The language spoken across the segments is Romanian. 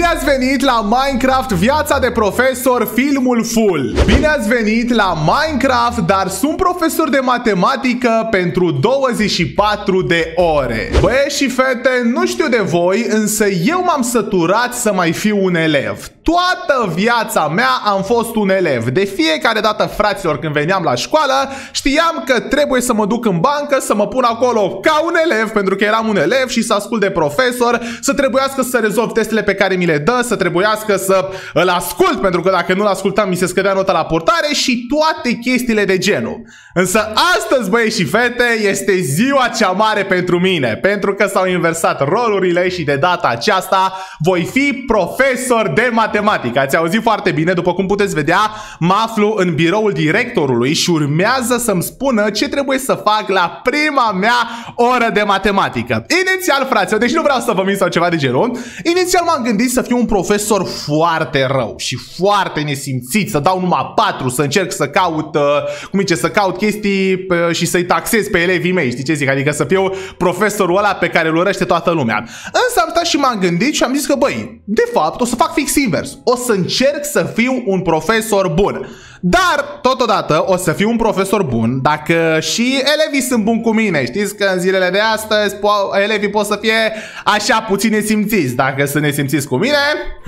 ați venit la Minecraft Viața de Profesor, filmul full. Bine ați venit la Minecraft, dar sunt profesor de matematică pentru 24 de ore. Băieți și fete, nu știu de voi, însă eu m-am săturat să mai fiu un elev. Toată viața mea am fost un elev. De fiecare dată, fraților, când veneam la școală, știam că trebuie să mă duc în bancă, să mă pun acolo ca un elev, pentru că eram un elev, și să ascult de profesor, să trebuiască să rezolv testele pe care mi le dă, să trebuiască să îl ascult, pentru că dacă nu-l ascultam, mi se scădea nota la portare și toate chestiile de genul. Însă astăzi, băieți și fete, este ziua cea mare pentru mine, pentru că s-au inversat rolurile și de data aceasta voi fi profesor de matematică. Ați auzit foarte bine, după cum puteți vedea, mă aflu în biroul directorului și urmează să-mi spună ce trebuie să fac la prima mea oră de matematică. Inițial, fraților, deci nu vreau să vă mint sau ceva de genul, inițial m-am gândit să fiu un profesor foarte rău și foarte nesimțit, să dau numai 4, să încerc să caut, să caut chestii și să-i taxez pe elevii mei, știi ce zic? Adică să fiu profesorul ăla pe care îl urăște toată lumea. Însă am stat și m-am gândit și am zis că, băi, de fapt, o să fac fix invers. O să încerc să fiu un profesor bun. Dar, totodată, o să fiu un profesor bun dacă și elevii sunt buni cu mine. Știți că în zilele de astăzi elevii pot să fie așa puțin nesimțiți. Dacă sunt nesimțiți cu mine,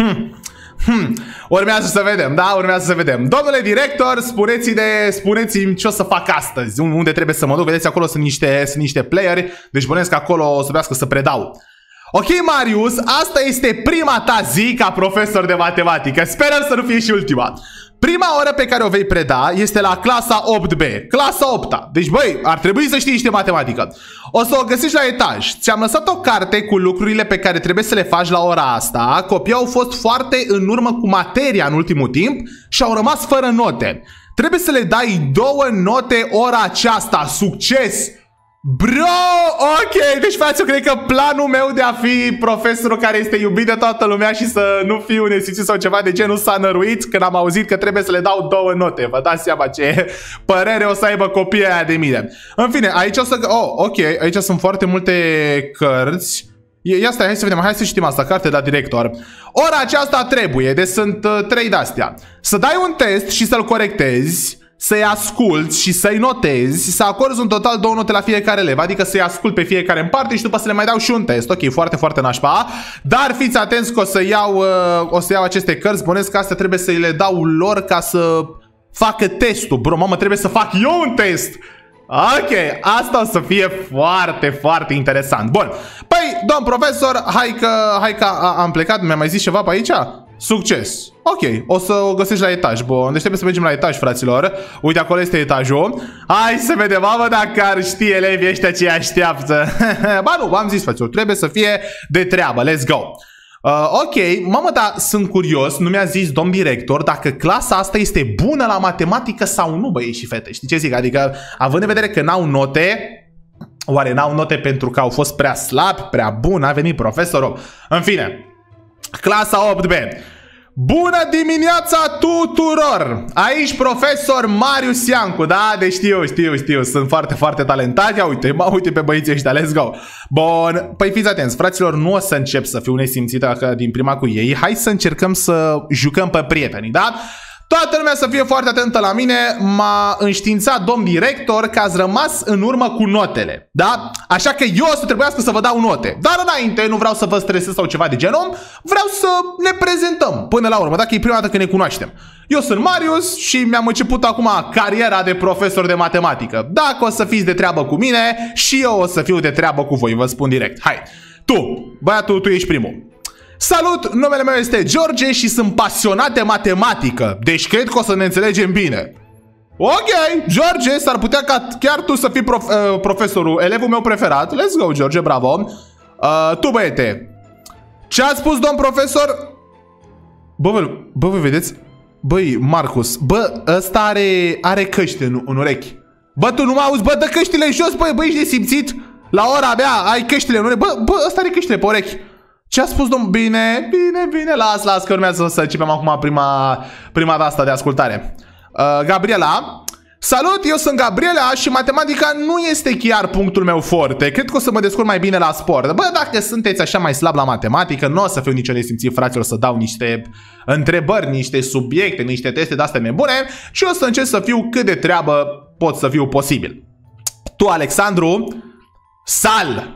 urmează să vedem, da? Urmează să vedem. Domnule director, spuneți-mi ce o să fac astăzi. Unde trebuie să mă duc? Vedeți, acolo sunt niște playeri. Deci bănesc că acolo o să trebuiască să predau. Ok, Marius, asta este prima ta zi ca profesor de matematică. Sperăm să nu fie și ultima. Prima oră pe care o vei preda este la clasa 8B, clasa 8-a. Deci, băi, ar trebui să știi niște matematică. O să o găsești la etaj. Ți-am lăsat o carte cu lucrurile pe care trebuie să le faci la ora asta. Copiii au fost foarte în urmă cu materia în ultimul timp și au rămas fără note. Trebuie să le dai 2 note ora aceasta. Succes! Bro, ok, deci frate, eu cred că planul meu de a fi profesorul care este iubit de toată lumea și să nu fiu nesimțit sau ceva de genul s-a năruit când am auzit că trebuie să le dau 2 note. Vă dați seama ce părere o să aibă copiii aia de mine. În fine, aici o să... Oh, ok, aici sunt foarte multe cărți. Ia stai, hai să vedem, hai să citim asta, carte de director. Ora aceasta trebuie, deci sunt 3 de-astea. Să dai un test și să-l corectezi, să-i asculți și să-i notezi, să acorzi în total 2 note la fiecare elev, adică să-i ascult pe fiecare în parte și după să le mai dau și un test. Ok, foarte, foarte nașpa. Dar fiți atenți că o să iau aceste cărți, bănesc că astea trebuie să le dau lor ca să facă testul. Bro, mamă, trebuie să fac eu un test. Ok, asta o să fie foarte, foarte interesant. Bun, păi, domn profesor, hai că am plecat, mi-a mai zis ceva pe aici? Succes. Ok, o să o găsești la etaj. Bun, deci trebuie să mergem la etaj, fraților. Uite, acolo este etajul. Hai să vedem, mamă, dacă ar ști elevii ăștia ce așteaptă. Ba nu, v-am zis, fraților, trebuie să fie de treabă. Let's go. Ok, mamă, dar sunt curios, nu mi-a zis domn director dacă clasa asta este bună la matematică sau nu, băieți și fete. Știi ce zic? Adică, având în vedere că n-au note, oare n-au note pentru că au fost prea slabi, prea buni, a venit profesorul? În fine, clasa 8B. Bună dimineața tuturor! Aici profesor Marius Iancu, da? Deci știu, sunt foarte, foarte talentat. Ia uite pe băieții ăștia, let's go. Bun, păi fiți atenți, fraților, nu o să încep să fiu nesimțit din prima cu ei. Hai să încercăm să jucăm pe prietenii, da? Toată lumea să fie foarte atentă la mine. M-a înștiințat domn director că ați rămas în urmă cu notele, da? Așa că eu o să trebuiască să vă dau note. Dar înainte, nu vreau să vă stresez sau ceva de genul, vreau să ne prezentăm până la urmă, dacă e prima dată când ne cunoaștem. Eu sunt Marius și mi-am început acum cariera de profesor de matematică. Dacă o să fiți de treabă cu mine, și eu o să fiu de treabă cu voi, vă spun direct. Hai, băiatul, tu ești primul. Salut, numele meu este George și sunt pasionat de matematică, deci cred că o să ne înțelegem bine. Ok, George, s-ar putea ca chiar tu să fii profesorul, elevul meu preferat. Let's go, George, bravo. Tu, băiete, ce ați spus, domn profesor? Bă, voi vedeți? Băi, Marcus, bă, ăsta are căști în urechi. Bă, tu nu mă auzi? Bă, dă căștile jos, băi, ești nesimțit? La ora mea ai căștile în urechi. Bă, ăsta are căștile pe urechi. Ce a spus, domn? Bine, las că urmează să începem acum prima de asta de ascultare. Gabriela, Salut, eu sunt Gabriela și matematica nu este chiar punctul meu forte. Cred că o să mă descurc mai bine la sport. Bă, dacă sunteți așa mai slab la matematică, nu o să fiu nicio nesimțit, fraților, să dau niște întrebări, niște subiecte, niște teste de-astea nebune și o să încerc să fiu cât de treabă pot să fiu posibil. Tu, Alexandru, Sal.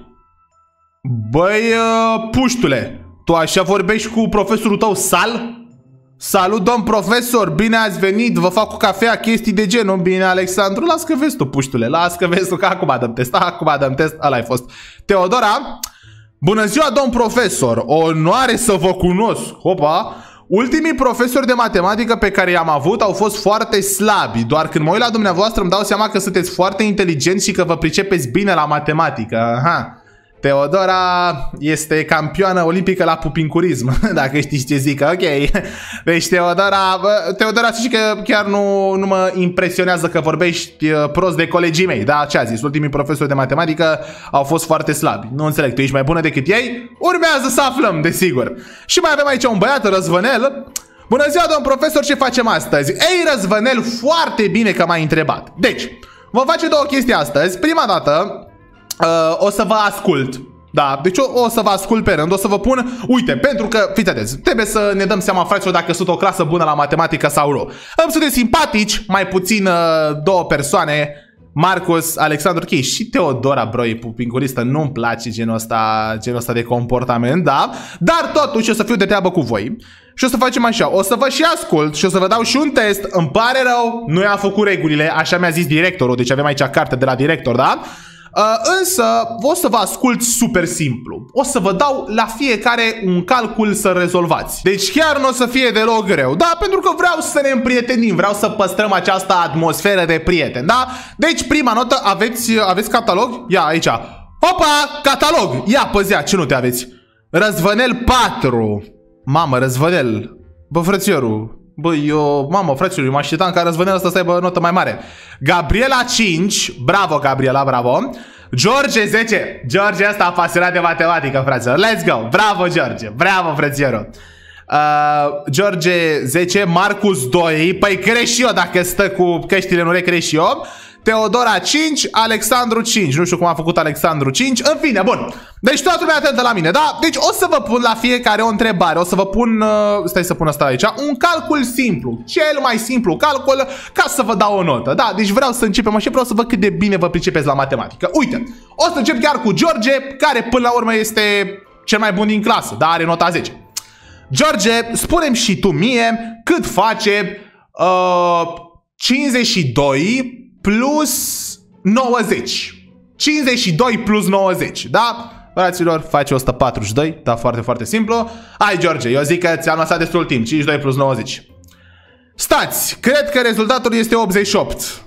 Băi, puștule, tu așa vorbești cu profesorul tău, Sal? Salut, domn profesor, bine ați venit, vă fac cu cafea, chestii de genul. Bine, Alexandru, las că vezi tu, puștule, las că vezi tu, că acum dăm test, ăla ai fost. Teodora, bună ziua, domn profesor, onoare să vă cunosc. Hopa, ultimii profesori de matematică pe care i-am avut au fost foarte slabi, doar când mă uit la dumneavoastră îmi dau seama că sunteți foarte inteligenți și că vă pricepeți bine la matematică. Aha. Teodora este campioană olimpică la pupincurism, dacă știți ce zic, ok. Deci Teodora știi că chiar nu mă impresionează că vorbești prost de colegii mei, da? Ce a zis? Ultimii profesori de matematică au fost foarte slabi. Nu înțeleg, tu ești mai bună decât ei? Urmează să aflăm, desigur. Și mai avem aici un băiat, Răzvănel. Bună ziua, domn profesor, ce facem astăzi? Ei, Răzvănel, foarte bine că m-ai întrebat. Deci, vom face două chestii astăzi. Prima dată o să vă ascult. Da, deci o să vă ascult pe rând, o să vă pun, uite, pentru că, fiți atenți, trebuie să ne dăm seama, fraților, dacă sunt o clasă bună la matematică sau nu. Îmi sunteți simpatici, mai puțin două persoane, Marcus, Alexandru, ok, și Teodora, bro, e pupincuristă, nu-mi place genul ăsta de comportament, da? Dar totuși o să fiu de treabă cu voi. Și o să facem așa, o să vă și ascult și o să vă dau și un test. Îmi pare rău, nu i-am făcut regulile, așa mi-a zis directorul, deci avem aici carte de la director, da? Însă o să vă ascult super simplu. O să vă dau la fiecare un calcul să rezolvați. Deci chiar nu o să fie deloc greu. Da, pentru că vreau să ne împrietenim. Vreau să păstrăm această atmosferă de prieten, da? Deci prima notă, aveți catalog? Ia aici. Opa, catalog. Ia, păzea, ce note aveți? Răzvănel 4. Mamă, Răzvănel. Bă, frățiorul. Bă, mamă, frățiorul, eu mă așteptam ca Răzvănel ăsta să aibă notă mai mare. Gabriela 5. Bravo, Gabriela, bravo. George 10. George ăsta apasionat de matematică, fraților. Let's go. Bravo, George. Bravo, frățiorul. George 10. Marcus 2. Păi crești și eu, dacă stă cu căștile în urechi, crești și eu. Teodora 5, Alexandru 5. Nu știu cum a făcut Alexandru 5. În fine, bun. Deci toată lumea atentă la mine, da? Deci o să vă pun la fiecare o întrebare. O să vă pun, stai să pun asta aici, un calcul simplu. Cel mai simplu calcul ca să vă dau o notă, da? Deci vreau să începem așa, vreau să văd cât de bine vă pricepeți la matematică. Uite, o să încep chiar cu George, care până la urmă este cel mai bun din clasă, da? Are nota 10. George, spune-mi și tu mie cât face 52 plus 90. 52 plus 90, da? Fraților, face 142, da, foarte, foarte simplu. Hai, George, eu zic că ți-am lăsat destul timp. 52 plus 90. Stați, cred că rezultatul este 88.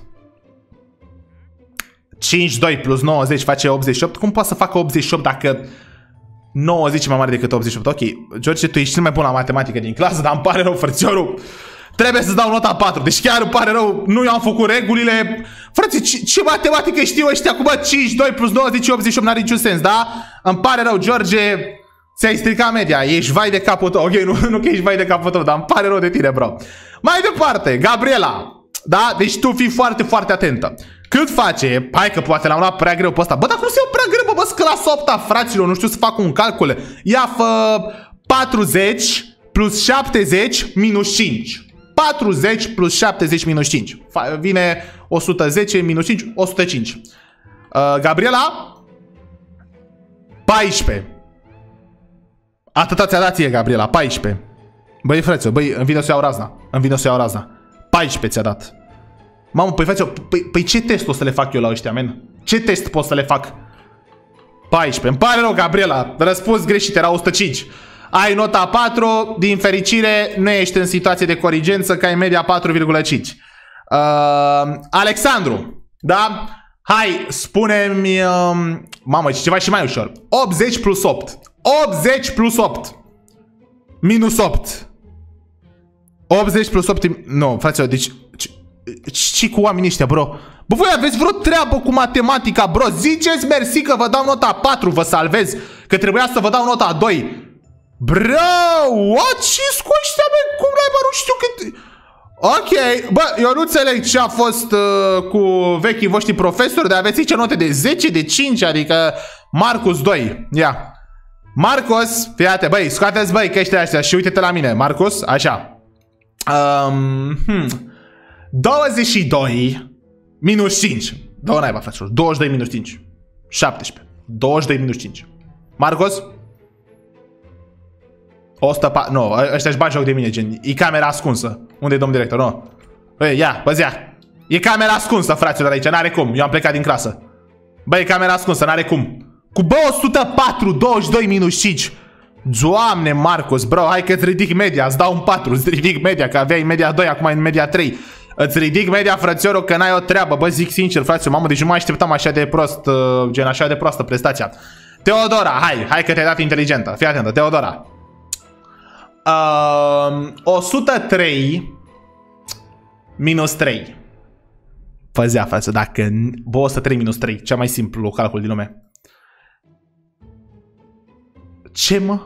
52 plus 90 face 88. Cum poate să facă 88 dacă 90 e mai mare decât 88? Ok, George, tu ești cel mai bun la matematică din clasă, dar îmi pare rău, frățiorul. Trebuie să-ți dau nota 4, deci chiar îmi pare rău, nu i-am făcut regulile. Frate, ce matematică știu ăștia acum? 52 plus 90 88 n-are niciun sens, da? Îmi pare rău, George, ți-ai stricat media, ești vai de capul tău. Ok, nu că ești vai de capul tău, dar îmi pare rău de tine, bro. Mai departe, Gabriela, da? Deci tu fii foarte, foarte atentă. Cât face? Hai că poate l-am luat prea greu pe ăsta. Bă, dar cum se iau prea greu, bă, clasa 8-a, fraților, nu știu să fac un calcul. Ia fă 40 plus 70 minus 5. 40 plus 70 minus 5. Vine 110 minus 5, 105. Gabriela? 14. Atâta ți-a dat ție, Gabriela, 14. Băi, frățio, băi, îmi vine să iau razna. 14 ți-a dat. Mamă, păi, frățio, păi ce test o să le fac eu la ăștia, men? Ce test pot să le fac? 14. Îmi pare rău, Gabriela. Răspuns greșit, era 105. Ai nota 4, din fericire nu ești în situație de corigență, că ai media 4,5. Alexandru, da? Hai, spune-mi, mamă, ceva și mai ușor. 80 plus 8. 80 plus 8. Minus 8. 80 plus 8. Nu, fraților, deci ce cu oamenii ăștia, bro? Bă, voi aveți vreo treabă cu matematica, bro? Ziceți mersi că vă dau nota 4, vă salvez, că trebuia să vă dau nota 2. Bro, what? Ce-s cu ăștia, bă? Cum n-ai, bă? Nu știu cât... Ok, bă, eu nu înțeleg ce a fost cu vechii voștri profesori, dar aveți aici note de 10, de 5, adică Marcus 2. Ia. Marcus, fiate, băi, scoateți băi căștile astea și uite-te la mine, Marcus, așa. 22 minus 5. Dă-o naiba, fraților, 22 minus 5. 17. 22 minus 5. Marcus? 104. Nu, ăștia-și bagi joc de mine, gen. E camera ascunsă. Unde e domnul director? Nu. Băi, ia, băzia. E camera ascunsă, fraților, aici. N-are cum. Eu am plecat din clasă. Băi, e camera ascunsă, n-are cum. Cu 104, 22 minus 5. Doamne, Marcus, bro, hai că îți ridic media. Îți dau un 4, îți ridic media. Că aveai media 2, acum ai în media 3. Îți ridic media, frățiorul, că n-ai o treabă. Bă, zic sincer, fraților, mamă, deci nu mă așteptam așa de prost, gen așa de proastă prestația. Teodora, hai că te-ai dat inteligentă. Fii atentă, Teodora. 103 minus 3. Făzea, frate, dacă... Bă, 103 minus 3, cea mai simplu calcul din lume. Ce, mă?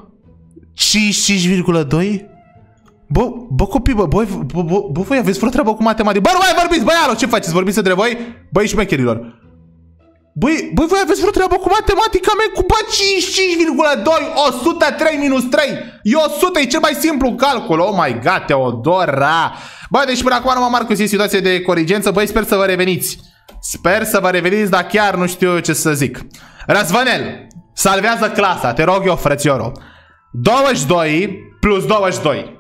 55,2? Bă, copii, bă, voi aveți vreo treabă cu matematică? Bă, nu mai vorbiți, băi, alo, ce faceți? Vorbiți între voi? Băi, șmecherilor. Băi, voi aveți vreo treabă cu matematica mea? Cu bă, 55,2, 103 minus 3. E 100, e cel mai simplu calcul. Oh my god, Teodora. Bă, deci până acum numai Marcus e situație de corigență. Băi, sper să vă reveniți. Sper să vă reveniți, dar chiar nu știu ce să zic. Răzvănel, salvează clasa, te rog eu, frățiorul. 22 plus 22.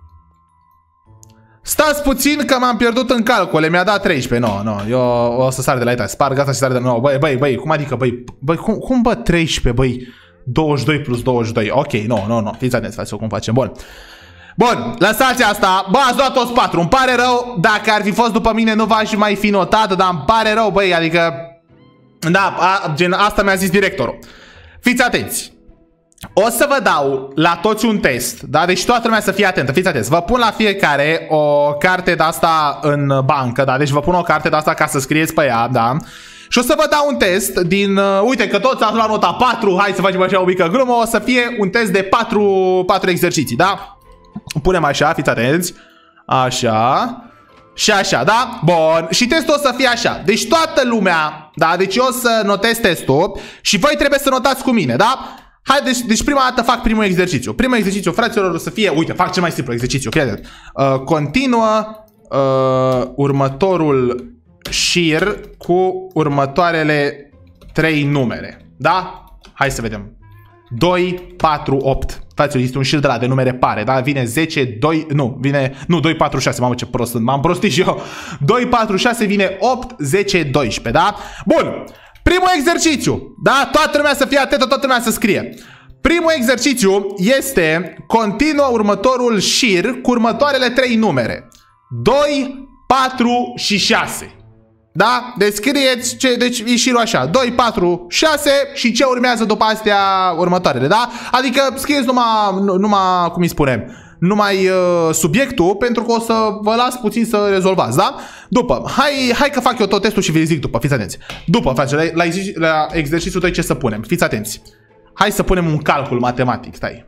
Stați puțin că m-am pierdut în calcule, mi-a dat 13. Nu, eu o să sar de la ea. Sparg asta și sar de la... Băi, cum adică, băi, cum bă 13, băi? 22 plus 22. Ok, nu, fiți atenți, faceți-o cum facem, Bun, lăsați asta. Bă, ați luat toți 4, îmi pare rău. Dacă ar fi fost după mine nu v-aș mai fi notat, dar îmi pare rău, băi, adică... Da, gen, asta mi-a zis directorul. Fiți atenți. O să vă dau la toți un test, da? Deci toată lumea să fie atentă, fiți atenți. Vă pun la fiecare o carte de asta în bancă, da? Deci vă pun o carte de asta ca să scrieți pe ea, da? Și o să vă dau un test din... uite că toți ați luat nota 4, hai să facem așa o mică glumă. O să fie un test de 4 exerciții, da? Punem așa, fiți atenți. Așa. Și așa, da? Bun. Și testul o să fie așa. Deci toată lumea, da? Deci eu o să notez testul și voi trebuie să notați cu mine, da? Hai, deci prima dată fac primul exercițiu. Primul exercițiu, fraților, o să fie... Uite, fac cel mai simplu exercițiu. Continuă următorul șir cu următoarele 3 numere. Da? Hai să vedem. 2, 4, 8. Fraților, este un șir de la de numere pare, da? Vine 10, 2... Nu, 2, 4, 6. Mamă, ce prost sunt. M-am prostit și eu. 2, 4, 6 vine 8, 10, 12, da? Bun. Primul exercițiu, da? Toată lumea să fie atentă, toată lumea să scrie. Primul exercițiu este continuă următorul șir cu următoarele 3 numere. 2, 4 și 6. Da? Descrieți deci e șirul așa. 2, 4, 6 și ce urmează după astea următoarele, da? Adică scrieți numai cum îi spunem, numai subiectul, pentru că o să vă las puțin să rezolvați, da? După, hai că fac eu tot testul și vi zic după, fiți atenți. După, frate, la exercițiul 2 ce să punem? Fiți atenți. Hai să punem un calcul matematic, stai.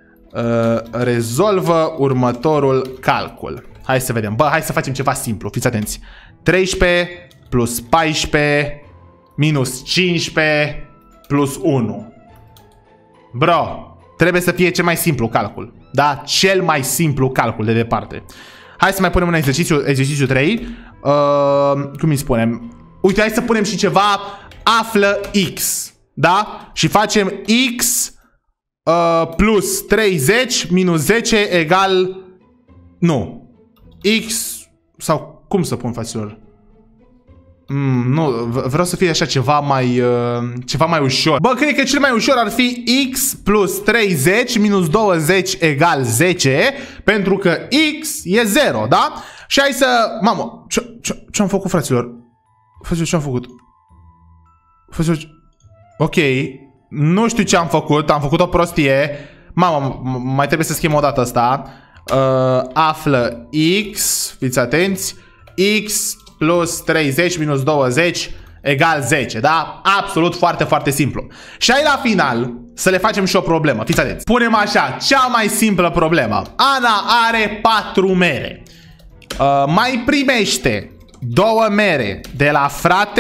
Rezolvă următorul calcul. Hai să vedem. Bă, hai să facem ceva simplu, fiți atenți. 13 plus 14 minus 15 plus 1. Bro, trebuie să fie cel mai simplu calcul. Da? Cel mai simplu calcul de departe. Hai să mai punem un exercițiu 3. Cum îi spunem? Uite, hai să punem și ceva. Află X. Da? Și facem X plus 30 minus 10 egal... Nu. X... Sau cum să pun, fraților? Nu, vreau să fie așa ceva mai ușor. Bă, cred că cel mai ușor ar fi X plus 30 minus 20 egal 10, pentru că X e 0, da? Și hai să... Mamă, ce-am făcut, fraților? Fraților, ce-am făcut? Fraților... Ok, nu știu ce am făcut o prostie. Mamă, mai trebuie să schimb o dată asta. Află X, fiți atenți. X plus 30 minus 20 egal 10, da? Absolut foarte, foarte simplu. Și ai la final să le facem și o problemă, fiți atenți. Punem așa, cea mai simplă problemă. Ana are 4 mere. mai primește 2 mere de la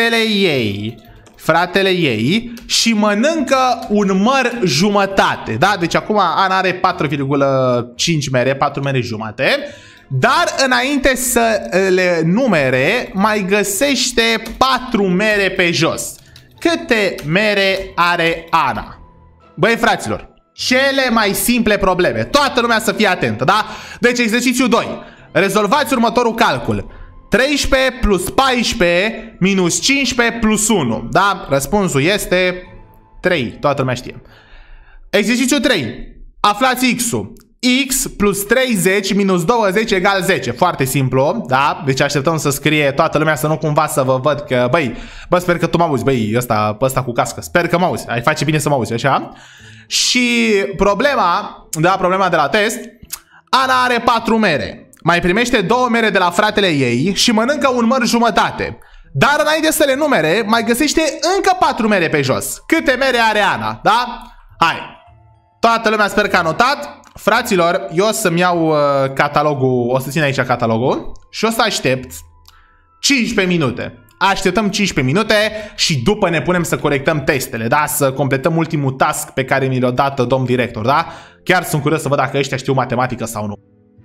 fratele ei și mănâncă un măr jumătate, da? Deci acum Ana are 4,5 mere, 4 mere jumate, dar înainte să le numere mai găsește 4 mere pe jos. Câte mere are Ana? Băi fraților, cele mai simple probleme. Toată lumea să fie atentă, da? Deci exercițiul 2. Rezolvați următorul calcul. 13 plus 14 minus 15 plus 1. Da? Răspunsul este 3. Toată lumea știe. Exercițiul 3. Aflați x-ul. X plus 30 minus 20 egal 10. Foarte simplu, da? Deci așteptăm să scrie toată lumea, să nu cumva să vă văd că, băi, sper că tu mă auzi, băi, ăsta cu cască. Sper că mă auzi. Ai face bine să mă auzi, așa? Și problema, da, problema de la test, Ana are 4 mere. Mai primește 2 mere de la fratele ei și mănâncă un măr jumătate. Dar înainte să le numere, mai găsește încă 4 mere pe jos. Câte mere are Ana, da? Hai! Toată lumea sper că a notat. Fraților, eu o să-mi iau catalogul, o să țin aici catalogul și o să aștept 15 minute. Așteptăm 15 minute și după ne punem să corectăm testele, da? Să completăm ultimul task pe care mi l-a dat domn director, da? Chiar sunt curios să văd dacă ăștia știu matematică sau nu.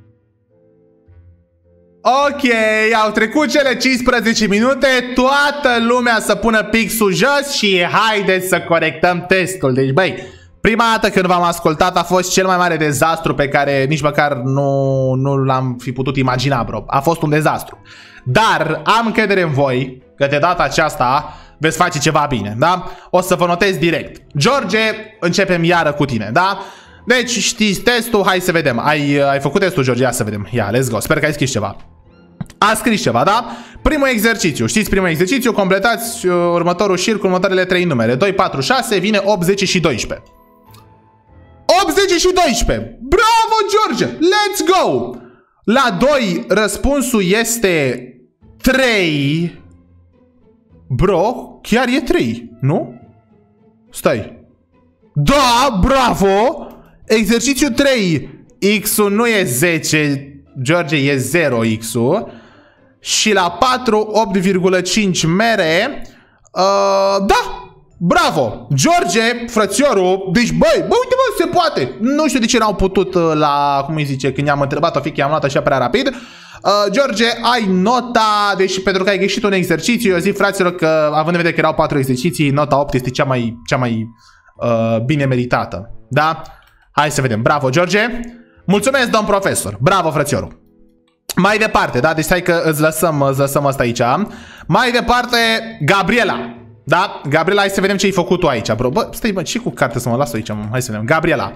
Ok, au trecut cele 15 minute, toată lumea să pună pixul jos și haideți să corectăm testul. Deci, băi, prima dată când v-am ascultat a fost cel mai mare dezastru pe care nici măcar nu l-am fi putut imagina, bro. A fost un dezastru. Dar am încredere în voi că de data aceasta veți face ceva bine, da? O să vă notez direct. George, începem iară cu tine, da? Deci știți testul, hai să vedem. Ai făcut testul, George? Ia să vedem. Ia, let's go. Sper că ai scris ceva. A scris ceva, da? Primul exercițiu. Știți primul exercițiu? Completați următorul șir cu următoarele 3 numere. 2, 4, 6, vine 8, 10 și 12. 8, 10 și 12. Bravo, George! Let's go! La 2 răspunsul este 3. Bro, chiar e 3, nu? Stai. Da, bravo! Exercițiu 3. X-ul nu e 10, George, e 0 X-ul. Și la 4, 8,5 mere. Da, bravo! George, frățiorul, deci băi, uite bă, se poate. Nu știu de ce n-au putut la, cum îi zice, când i-am întrebat-o, fi că i-am luat așa prea rapid. George, ai nota, deci pentru că ai greșit un exercițiu, eu zic fraților că, având în vedere că erau 4 exerciții, nota 8 este cea mai bine meritată. Da? Hai să vedem. Bravo, George! Mulțumesc, domn profesor! Bravo, frățiorul! Mai departe, da? Deci stai că îți lăsăm asta aici. Mai departe, Gabriela. Da? Gabriela, hai să vedem ce ai făcut tu aici, bro. Bă, stai, bă, ce cu carte să mă las aici, mă? Hai să vedem. Gabriela.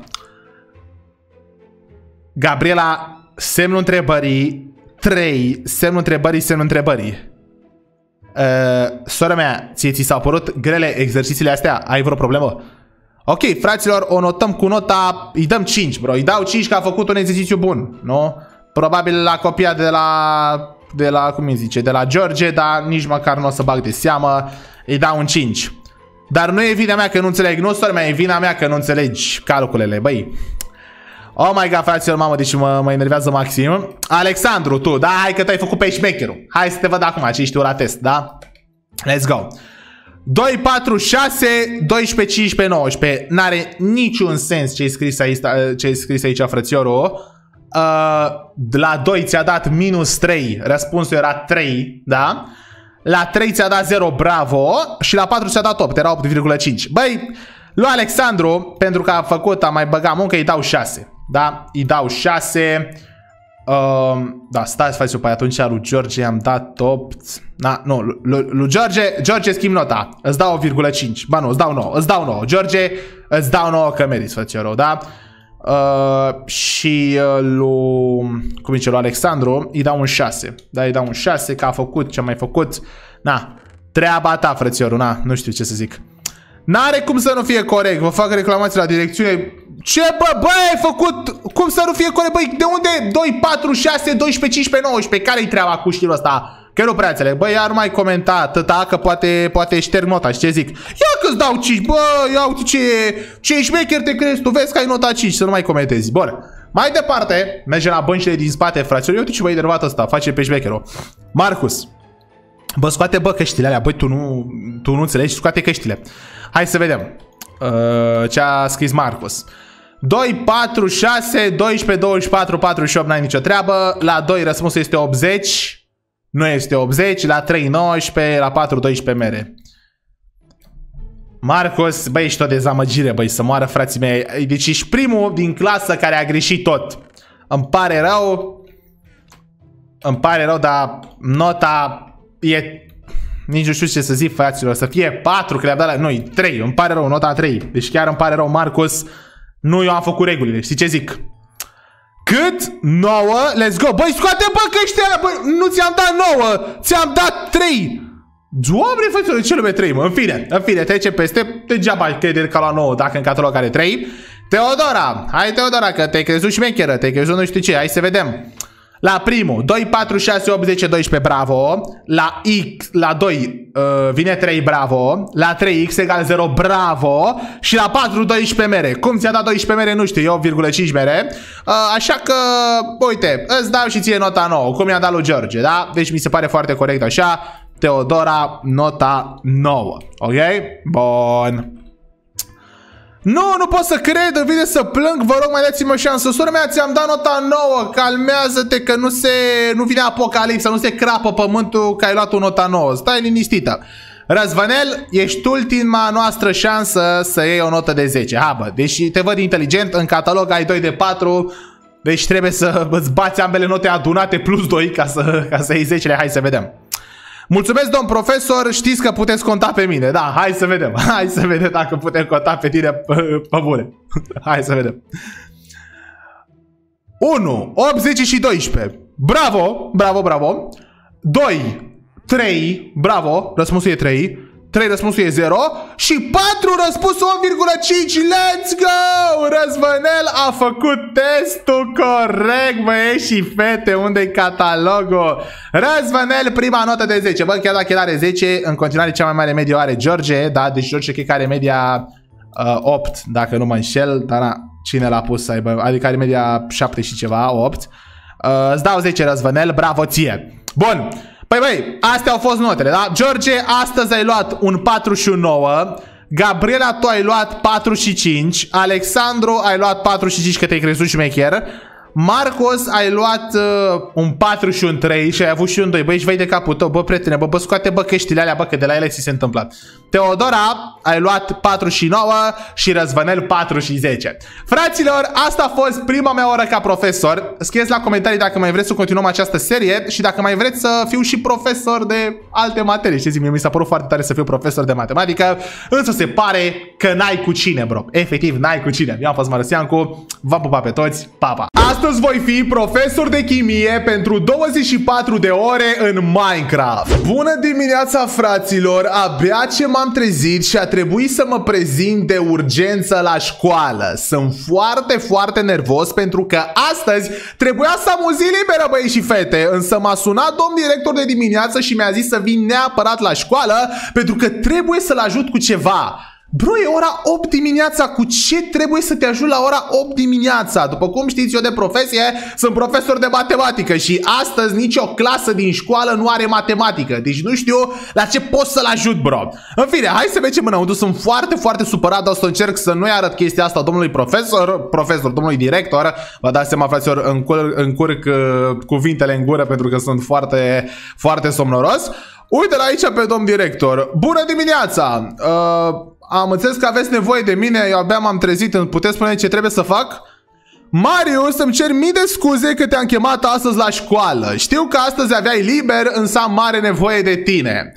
Gabriela, semnul întrebării 3, semnul întrebării. Sora mea, ți s-au părut grele exercițiile astea? Ai vreo problemă? Ok, fraților, o notăm cu nota, îi dăm 5, bro. Îi dau 5 că a făcut un exercițiu bun, nu? Probabil l-a copiat de la, cum îi zice, de la George, dar nici măcar nu o să bag de seamă. Îi dau un 5. Dar nu e vina mea că nu înțeleg, nu, sora mea, e vina mea că nu înțelegi calculele, băi. Oh my god, fraților, mamă, deci mă enervează maxim. Alexandru, tu, da, hai că tu ai făcut pe șmecherul. Hai să te văd acum ce știu la test, da? Let's go. 2, 4, 6, 12, 15, 19. N-are niciun sens ce ai scris aici, frățiorul. La 2 ți-a dat minus 3. Răspunsul era 3, da? La 3 ți-a dat 0, bravo. Și la 4 ți-a dat 8, era 8,5. Băi, lui Alexandru, pentru că a mai băgat muncă, îi dau 6. Da? Îi dau 6. Da, stai să faci eu pe atunci lui George am dat 8. Da, nu, lui George schimb nota. Îți dau 1,5. Ba nu, îți dau 9. Îți dau 9. George, îți dau 9 că meriți, frățiorul, da? Și lui Alexandru îi dau un 6. Da, îi dau un 6 că a făcut ce a mai făcut. Na, treaba ta, frățiorul, na, nu știu ce să zic. N-are cum să nu fie corect. Vă fac reclamații la direcțiune. Ce, bă, ai făcut? Cum să nu fie corect? Băi, de unde? 2, 4, 6, 12, 15, 19. Care-i treaba cu știrul ăsta? Că nu prea înțeleg. Băi, iar mai comenta atâta că poate șterg nota. Și ce zic? Ia că-ți dau 5. Bă, ia uite ce șmecher te crezi. Tu vezi că ai nota 5. Să nu mai comentezi. Bun. Mai departe, mergem la băncile din spate, fraților. Eu uite ce bă enervat ăsta, face pe șmecherul. Marcus. Bă, scoate bă căștile alea. Băi, tu nu înțelegi, scoate căștile. Hai să vedem. Ce a scris Marcus. 2, 4, 6, 12, 24, 48, n-ai nicio treabă. La 2 răspunsul este 80. Nu este 80. La 3, 19. La 4, 12 mere. Marcus, băi, ești o dezamăgire, băi, să moară frații mei. Deci ești primul din clasă care a greșit tot. Îmi pare rău. Îmi pare rău, dar nota e... Nici nu știu ce să zic, fraților. Să fie 4, că le-am dat la... Nu, 3. Îmi pare rău, nota 3. Deci chiar îmi pare rău, Marcus. Nu eu am făcut regulile. Știi ce zic? Cât? 9. Let's go. Băi, scoate bă căștia alea. Băi, nu ți-am dat 9. Ți-am dat 3. Doamne, frăților, de ce lume 3, mă? În fine, trece peste. Degeaba crede că la 9 dacă în catalog are 3. Teodora. Hai, Teodora, că te-ai crezut șmecheră. Te-ai crezut nu știu ce. Hai să vedem. La primul, 2, 4, 6, 8, 10, 12, bravo. La X, la 2 vine 3, bravo. La 3, X egal 0, bravo. Și la 4, 12 mere. Cum ți-a dat 12 mere, nu știu, eu 8,5 mere. Așa că, uite, îți dau și ție nota 9, cum i-a dat lui George, da? Deci mi se pare foarte corect așa. Teodora, nota 9. Ok? Bun. Nu pot să cred, îmi vine să plâng, vă rog mai dați-mă șansă. Sora mea, ți-am dat nota 9, calmează-te că nu vine apocalipsa, nu se crapă pământul că ai luat o nota 9. Stai liniștită. Răzvanel, ești ultima noastră șansă să iei o notă de 10. Ha, bă, deși te văd inteligent, în catalog ai 2 de 4, deci trebuie să îți bați ambele note adunate plus 2 ca să iei 10-le. Hai să vedem. Mulțumesc, domn profesor, știți că puteți conta pe mine. Da, hai să vedem. Hai să vedem dacă putem conta pe tine pe bune. Hai să vedem. 1, 8, 10 și 12. Bravo, bravo, bravo. 2, 3, bravo, răspunsul e 3. 3 răspunsul e 0. Și 4 răspunsul 1,5. Let's go! Răzvănel a făcut testul corect, băieți și fete. Unde-i catalogul? Răzvănel, prima notă de 10. Bă, chiar dacă el are 10, în continuare cea mai mare medie o are George. Da, deci George cred că are media 8, dacă nu mă înșel. Dar na, cine l-a pus să aibă? Adică are media 7 și ceva, 8. Îți dau 10, Răzvănel, bravo ție. Bun. Păi băi, astea au fost notele, da? George, astăzi ai luat un 4 și un 9. Gabriela, tu ai luat 4 și 5. Alexandru, ai luat 4 și 5 că te-ai crezut șmecher. Marcos, ai luat un 4 și un 3 și ai avut și un 2. Băi, ești vai de capul tău, bă, prietene, bă, scoate, bă, căștile alea, bă, că de la ele ți se întâmplă. Teodora, ai luat 4 și 9 și Răzvănel 4 și 10. Fraților, asta a fost prima mea oră ca profesor. Scrieți la comentarii dacă mai vreți să continuăm această serie și dacă mai vreți să fiu și profesor de alte materii. Știți, mie mi s-a părut foarte tare să fiu profesor de matematică, însă se pare că n-ai cu cine, bro. Efectiv, n-ai cu cine. Eu am fost Marăsiancu, v-am pupat pe toți, pa, pa. Astăzi voi fi profesor de chimie pentru 24 de ore în Minecraft. Bună dimineața, fraților! Abia ce m-am trezit și a trebuit să mă prezint de urgență la școală. Sunt foarte, foarte nervos pentru că astăzi trebuia să am o zi liberă, băieți și fete, însă m-a sunat domn director de dimineață și mi-a zis să vin neapărat la școală pentru că trebuie să-l ajut cu ceva. Bro, e ora 8 dimineața, cu ce trebuie să te ajut la ora 8 dimineața? După cum știți, eu de profesie sunt profesor de matematică și astăzi nicio clasă din școală nu are matematică. Deci nu știu la ce pot să-l ajut, bro. În fine, hai să mergem înăuntru, sunt foarte, foarte supărat, dar o să încerc să nu-i arăt chestia asta domnului profesor, domnului director. Vă dați seama, fraților, încurc cuvintele în gură pentru că sunt foarte, foarte somnoros. Uite-l aici pe domn director. Bună dimineața! Am înțeles că aveți nevoie de mine, eu abia m-am trezit, puteți spune ce trebuie să fac? Marius, îmi cer mii de scuze că te-am chemat astăzi la școală. Știu că astăzi aveai liber, însă am mare nevoie de tine.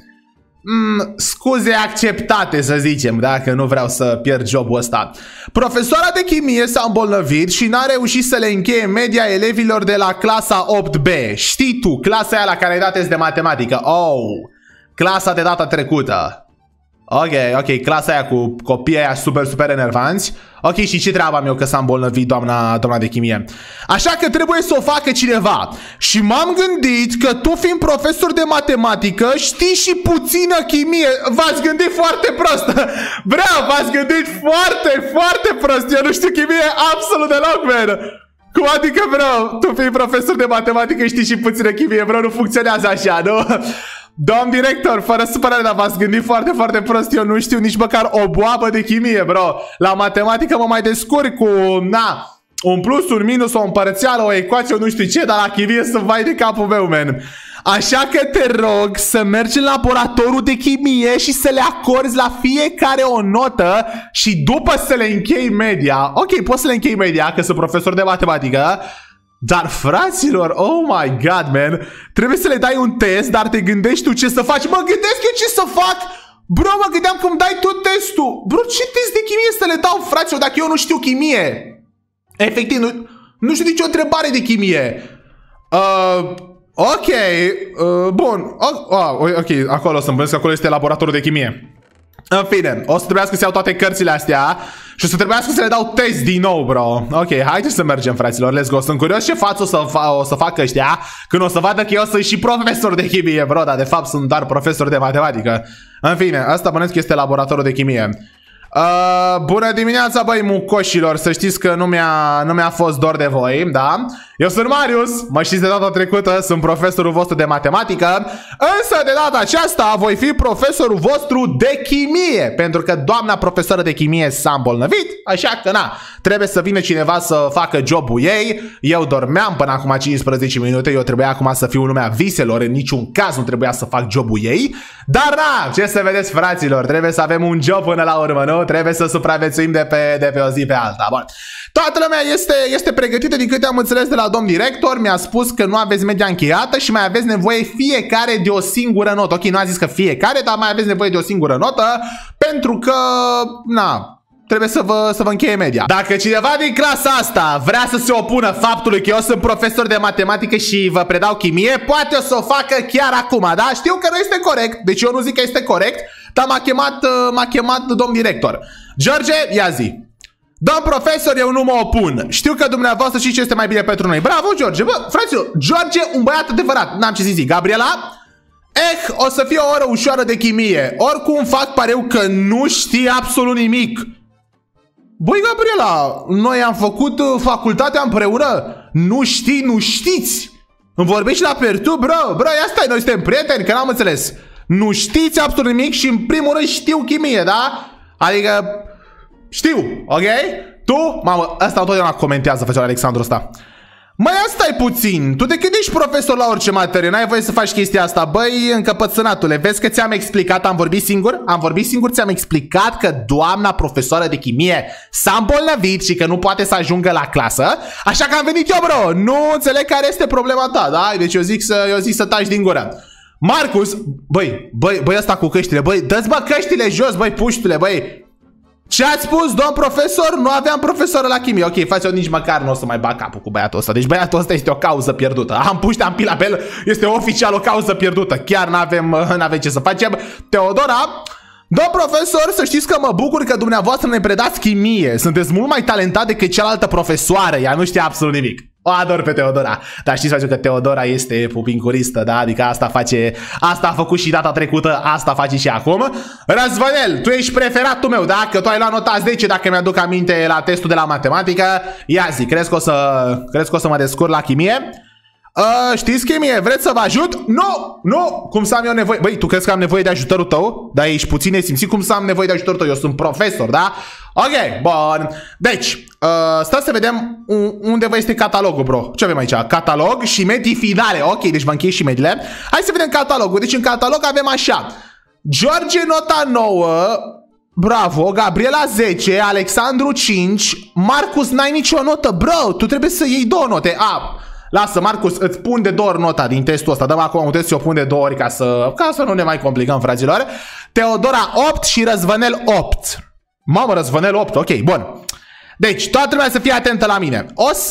Scuze acceptate, să zicem, dacă nu vreau să pierd jobul ăsta. Profesoara de chimie s-a îmbolnăvit și n-a reușit să le încheie media elevilor de la clasa 8B. Știi tu, clasa aia la care ai dat test de matematică. Oh, clasa de data trecută. Ok, clasa aia cu copiii aia super enervanți. Ok, și ce treaba am eu că s-a îmbolnăvit doamna de chimie? Așa că trebuie să o facă cineva. Și m-am gândit că tu, fiind profesor de matematică, știi și puțină chimie. V-ați gândit foarte prost. Vreau, v-ați gândit foarte prost. Eu nu știu chimie absolut deloc, man. Cum adică, bro? Tu fii profesor de matematică, știi și puțină chimie, bro, nu funcționează așa, nu? Domn director, fără supărare, dar v-ați gândit foarte, foarte prost. Eu nu știu nici măcar o boabă de chimie, bro. La matematică mă mai descurc cu, un plus, un minus, o împărțeală, o ecuație, nu știu ce, dar la chimie sunt vai de capul meu, man. Așa că te rog să mergi în laboratorul de chimie și să le acorzi la fiecare o notă și după să le închei media. Ok, poți să le închei media, că sunt profesor de matematică. Dar, fraților, oh my god, man, trebuie să le dai un test, dar te gândești tu ce să faci. Mă gândesc eu ce să fac. Bro, mă gândeam cum dai tu testul. Bro, ce test de chimie să le dau, fraților, dacă eu nu știu chimie? Efectiv, nu știu nicio întrebare de chimie. Ok, bun. Ok, acolo sunt bănuiesc că acolo este laboratorul de chimie. În fine, o să trebuiască să iau toate cărțile astea și o să trebuiască să le dau test din nou, bro. Ok, haideți să mergem, fraților, let's go. Sunt curios ce față o să facă ăștia când o să vadă că eu sunt și profesor de chimie, bro. Dar de fapt sunt doar profesor de matematică. În fine, asta bănuiesc că este laboratorul de chimie. Bună dimineața, băi mucoșilor. Să știți că nu mi-a fost dor de voi, da? Eu sunt Marius, mă știți de data trecută, sunt profesorul vostru de matematică. Însă de data aceasta voi fi profesorul vostru de chimie, pentru că doamna profesoră de chimie s-a îmbolnăvit. Așa că trebuie să vină cineva să facă jobul ei. Eu dormeam până acum 15 minute. Eu trebuia acum să fiu în lumea viselor. În niciun caz nu trebuia să fac jobul ei. Dar ce să vedeți, fraților, trebuie să avem un job până la urmă, nu? Trebuie să supraviețuim de pe o zi pe alta. Bun. Toată lumea este pregătită, din câte am înțeles de la domn director. Mi-a spus că nu aveți media încheiată și mai aveți nevoie fiecare de o singură notă. Ok, nu a zis că fiecare, dar mai aveți nevoie de o singură notă, pentru că, trebuie să vă încheie media. Dacă cineva din clasa asta vrea să se opună faptului că eu sunt profesor de matematică și vă predau chimie, poate o să o facă chiar acum, da? Știu că nu este corect, deci eu nu zic că este corect, dar m-a chemat domn director. George, ia zi. Domn profesor, eu nu mă opun. Știu că dumneavoastră știți ce este mai bine pentru noi. Bravo, George. Bă, fraților, George, un băiat adevărat. N-am ce să zic. Gabriela? O să fie o oră ușoară de chimie. Oricum fac pareu că nu știi absolut nimic. Băi, Gabriela, noi am făcut facultatea împreună. Nu știi, nu știți. Îmi vorbești la pertu, bro. Bro, ia stai, noi suntem prieteni, că n-am înțeles. Nu știți absolut nimic și în primul rând știu chimie, da? Adică... știu, ok? Tu? Mamă, ăsta întotdeauna comentează, face Alexandru ăsta. Măi, stai puțin. Tu de când ești profesor la orice materie, n-ai voie să faci chestia asta. Băi, încăpățânatule, vezi că ți-am explicat, am vorbit singur? Am vorbit singur, ți-am explicat că doamna profesoară de chimie s-a îmbolnăvit și că nu poate să ajungă la clasă. Așa că am venit eu, bro. Nu înțeleg care este problema ta, da? Deci eu zic să taci din gură. Marcus, băi, ăsta cu căștile, băi, dă-ți bă căștile jos, băi, puștule, băi. Ce ați spus, domn profesor? Nu aveam profesoră la chimie. Ok, faci eu nici măcar nu o să mai bag capul cu băiatul ăsta. Deci băiatul ăsta este o cauză pierdută. Am pila pe el, este oficial o cauză pierdută. Chiar n-avem ce să facem. Teodora, domn profesor, să știți că mă bucur că dumneavoastră ne predați chimie. Sunteți mult mai talentat decât cealaltă profesoară. Ea nu știe absolut nimic. O ador pe Teodora. Dar știți că Teodora este pupincuristă, da? Adică asta a făcut și data trecută, asta face și acum. Răzvănel, tu ești preferatul meu, da? Că tu ai luat nota 10, dacă mi-aduc aminte, la testul de la matematică. Ia zi, crezi că o să mă descurc la chimie? Știți chimie, vreți să vă ajut? Nu, cum să am eu nevoie? Băi, tu crezi că am nevoie de ajutorul tău? Dar ești puțin nesimțit, cum să am nevoie de ajutorul tău? Eu sunt profesor, da? Ok, bun. Deci, stai să vedem unde vă este catalogul, bro. Ce avem aici? Catalog și medii finale. Ok, deci vă închei și mediile. Hai să vedem catalogul. Deci în catalog avem așa: George nota 9, bravo, Gabriela 10, Alexandru 5, Marcus n-ai nicio notă, bro. Tu trebuie să iei 2 note. Lasă, Marcus, îți pun de 2 ori nota din testul ăsta. Dăm acum un test și o pun de 2 ori ca să nu ne mai complicăm, fraților. Teodora 8 și Răzvănel 8. Mamă, Răzvănel 8, ok, bun. Deci, toată lumea să fie atentă la mine.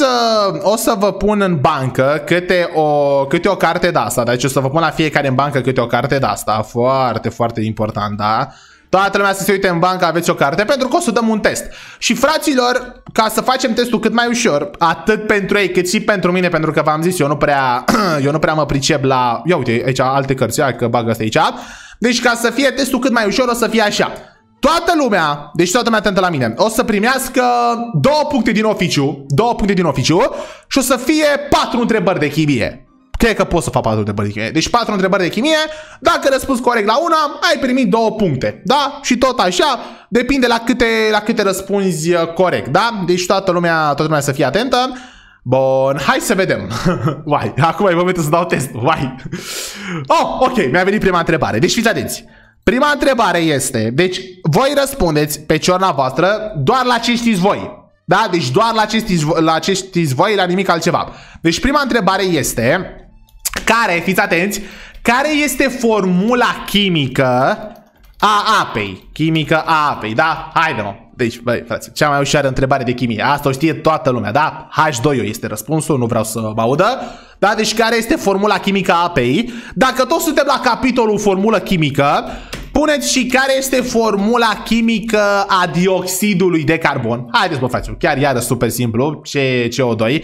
O să vă pun în bancă câte o carte de asta. Deci o să vă pun la fiecare în bancă câte o carte de asta. Foarte, foarte important, da? Toată lumea să se uite în bancă, aveți o carte, pentru că o să dăm un test. Și fraților, ca să facem testul cât mai ușor, atât pentru ei cât și pentru mine, pentru că v-am zis, eu nu prea mă pricep la... Ia uite, aici alte cărți, ia că bag asta aici. Deci ca să fie testul cât mai ușor, o să fie așa: toată lumea, deci toată lumea atentă la mine, o să primească 2 puncte din oficiu, 2 puncte din oficiu și o să fie 4 întrebări de chimie. Cred că pot să fac 4 întrebări de chimie. Deci 4 întrebări de chimie, dacă răspunzi corect la una, ai primit 2 puncte, da? Și tot așa, depinde la câte răspunzi corect, da? Deci toată lumea să fie atentă. Bun, hai să vedem. Vai, acum e momentul să dau testul, vai. Oh, ok, mi-a venit prima întrebare. Deci fiți atenți. Prima întrebare este, deci voi răspundeți pe ciorna voastră doar la ce știți voi. Da? Deci doar la ce știți voi, la nimic altceva. Deci prima întrebare este, fiți atenți, care este formula chimică a apei? Chimică a apei, da? Haide-mă. Deci, băi, frate, cea mai ușoară întrebare de chimie. Asta o știe toată lumea, da? H2O este răspunsul, nu vreau să mă audă. Da? Deci care este formula chimică a apei? Dacă tot suntem la capitolul formulă chimică, puneți și care este formula chimică a dioxidului de carbon. Haideți, bă, frate, chiar iară super simplu. CO2,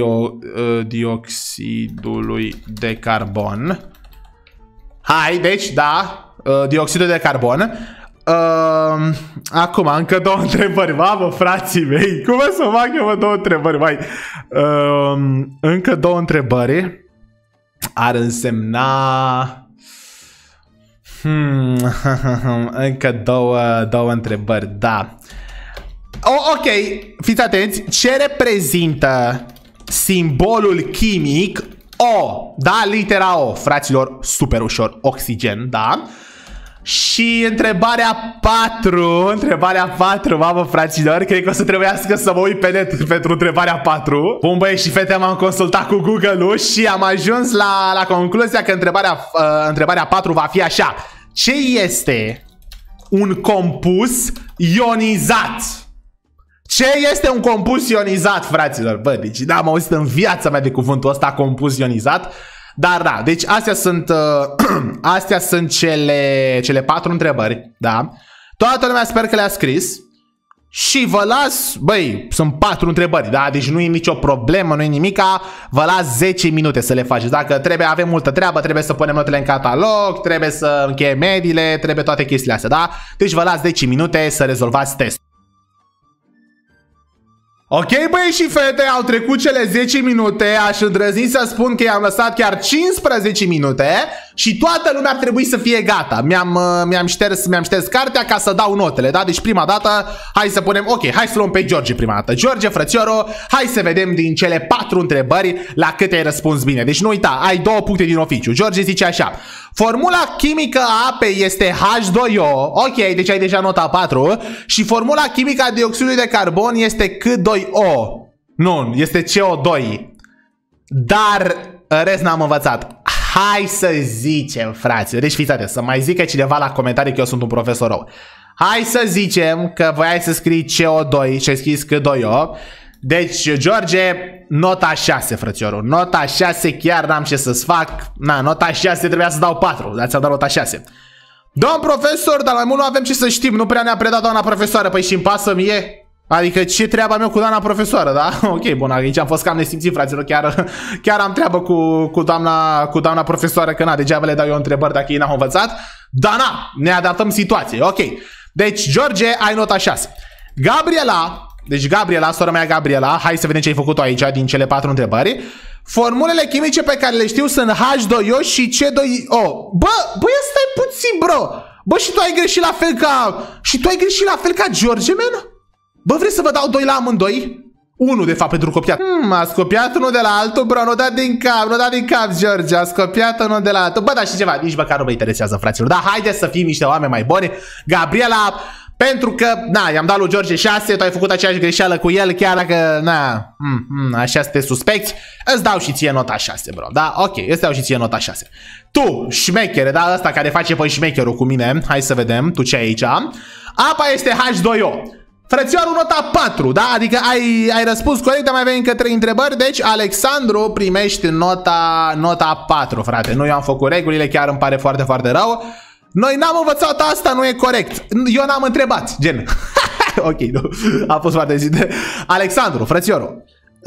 dioxidului de carbon. Hai, deci, da, dioxidul de carbon. Acum, încă 2 întrebări. Mamă, frații mei, cum să fac eu 2 întrebări, mai? Încă 2 întrebări ar însemna... încă două întrebări, da. Ok, fiți atenți. Ce reprezintă simbolul chimic O? Da, litera O, fraților, super ușor. Oxigen, da. Și întrebarea 4, mamă, fraților, cred că o să trebuiască să mă uit pe net pentru întrebarea 4. Bun, băieți și fete, m-am consultat cu Google-ul și am ajuns la concluzia că întrebarea 4 va fi așa. Ce este un compus ionizat? Ce este un compus ionizat, fraților? Bă, deci n-am auzit în viața mea de cuvântul ăsta, compus ionizat. Dar da, deci astea sunt cele 4 întrebări, da? Toată lumea sper că le-a scris. Și vă las, băi, sunt 4 întrebări, da? Deci nu e nicio problemă, nu e nimica. Vă las 10 minute să le faceți. Dacă avem multă treabă, trebuie să punem notele în catalog, trebuie să încheiem mediile, trebuie toate chestiile astea, da? Deci vă las 10 minute să rezolvați testul. Ok, băi și fete, au trecut cele 10 minute, aș îndrăzni să spun că i-am lăsat chiar 15 minute și toată lumea ar trebui să fie gata. Mi-am șters cartea ca să dau notele, da? Deci prima dată, hai să punem, ok, hai să luăm pe George prima dată. George, frățioru, hai să vedem din cele 4 întrebări la câte ai răspuns bine. Deci nu uita, ai 2 puncte din oficiu. George zice așa: formula chimică a apei este H2O. Ok, deci ai deja nota 4. Și formula chimică a dioxidului de carbon este K2O. Nu, este CO2. Dar rest n-am învățat. Hai să zicem, fraților, deci fiți atenți, să mai zică cineva la comentarii că eu sunt un profesor rău. Hai să zicem că voiai să scrii CO2 și ai scris K2O. Deci, George, nota 6, frățiorul. Nota 6, chiar n-am ce să-ți fac. Na, nota 6 trebuia să dau 4, dar ți-am dat nota 6. Domn profesor, dar mai mult nu avem ce să știm. Nu prea ne-a predat doamna profesoară. Păi și-mi pasă mie? Adică ce treaba mea cu doamna profesoară, da? Ok, bun, aici am fost cam nesimțit, fraților. Chiar am treabă cu doamna profesoară, că na, degeaba le dau eu întrebări dacă ei n-au învățat. Dar na, ne adaptăm situației, ok. Deci, George, ai nota 6. Gabriela, deci Gabriela, sora mea Gabriela, hai să vedem ce ai făcut aici din cele 4 întrebări. Formulele chimice pe care le știu sunt H2O și C2O. Bă, stai puțin, bro. Bă, și tu ai greșit la fel ca George, man? Bă, vrei să vă dau 2 la amândoi? 1, de fapt, pentru copiat. Ați copiat unul de la altul, bro, nu da din cap, George. Ați copiat unul de la altul. Bă, dar și ceva, nici măcar nu mă interesează, fraților. Dar haideți să fim niște oameni mai buni. Gabriela, pentru că, na, i-am dat lui George 6, tu ai făcut aceeași greșeală cu el, chiar dacă, na, așa te suspecți, îți dau și ție nota 6, bro, da? Ok, îți dau și ție nota 6. Tu, șmechere, da? Ăsta care face pe șmecherul cu mine, hai să vedem, tu ce ai aici? Apa este H2O. Frățioarul, nota 4, da? Adică ai răspuns corect, dar mai avem încă 3 întrebări. Deci, Alexandru, primești nota 4, frate. Nu, eu am făcut regulile, chiar îmi pare foarte, foarte rău. Noi n-am învățat asta, nu e corect. Eu n-am întrebat, gen. Ok, nu. A fost foarte zi. Alexandru, frățiorul,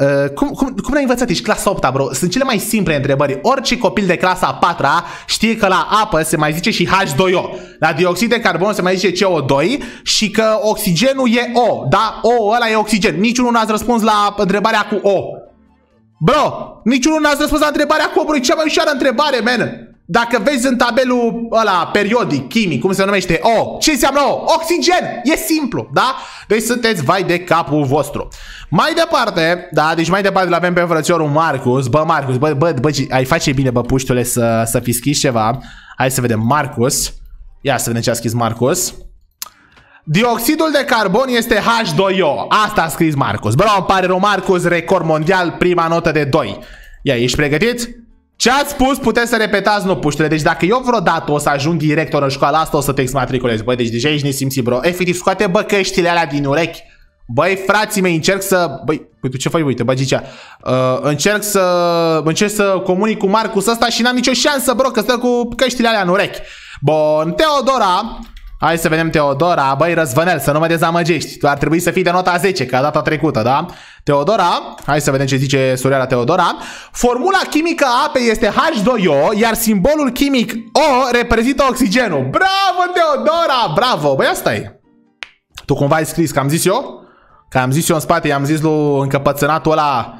Cum ne-ai învățat? Ești clasa 8-a, bro. Sunt cele mai simple întrebări. Orice copil de clasa 4-a știe că la apă se mai zice și H2O. La dioxid de carbon se mai zice CO2 și că oxigenul e O. Da? O, ăla e oxigen. Niciunul n-ați răspuns la întrebarea cu O. Bro, niciunul n-ați răspuns la întrebarea cu O, bro. E cea mai ușoară întrebare, man. Dacă vezi în tabelul ăla periodic, chimic, cum se numește, O, ce înseamnă O? Oxigen! E simplu, da? Deci sunteți vai de capul vostru. Mai departe, da, deci mai departe l-avem pe frățiorul Marcus. Bă, Marcus, bă, ai face bine, bă, puștule, să fi scris ceva. Hai să vedem, Marcus. Ia să vedem ce a scris Marcus. Dioxidul de carbon este H2O. Asta a scris Marcus. Bă, îmi pare rău, Marcus, record mondial, prima notă de 2. Ia, ești pregătit? Ce ați spus puteți să repetați, nu, puștule. Deci dacă eu vreodată o să ajung director în școala asta, o să te exmatriculezi. Băi, deci deja ești nesimțit, bro. Efectiv, scoate, bă, căștile alea din urechi. Băi, frații mei, încerc să... Băi, tu ce faci, uite, bă, Gicea. Încerc să comunic cu Marcus ăsta și n-am nicio șansă, bro, că stă cu căștile alea în urechi. Bun, Teodora... Hai să vedem Teodora. Băi, Răzvănel, să nu mă dezamăgești. Tu ar trebui să fii de nota 10, ca data trecută, da? Teodora, hai să vedem ce zice surioara Teodora. Formula chimică a apei este H2O, iar simbolul chimic O reprezintă oxigenul. Bravo, Teodora! Bravo! Băi, asta e. Tu cumva ai scris, că am zis eu? Că am zis eu în spate, i-am zis lui încăpățânatul ăla...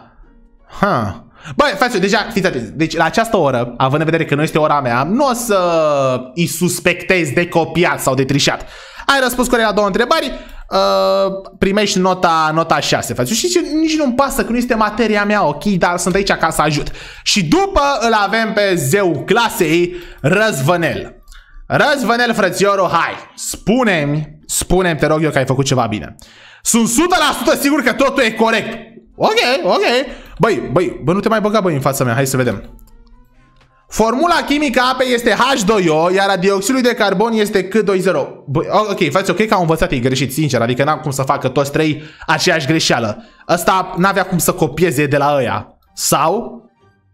Băi, faci, deja, fiți atenți, deci la această oră, având în vedere că nu este ora mea, nu o să îi suspectezi de copiat sau de trișat. Ai răspuns corect la două întrebări, primești nota 6. Faci. Și nici nu-mi pasă că nu este materia mea, ok, dar sunt aici ca să ajut. Și după îl avem pe zeu clasei, Răzvănel. Răzvănel, frățiorul, hai, spune-mi, te rog eu, că ai făcut ceva bine. Sunt 100% sigur că totul e corect. Ok. Băi, nu te mai băga, băi, în fața mea. Hai să vedem. Formula chimică a apei este H2O, iar a dioxidului de carbon este C2O. Băi, ok, faci ok că am învățat, e greșit, sincer. Adică n-am cum să facă toți trei aceeași greșeală. Ăsta n-avea cum să copieze de la ăia. Sau?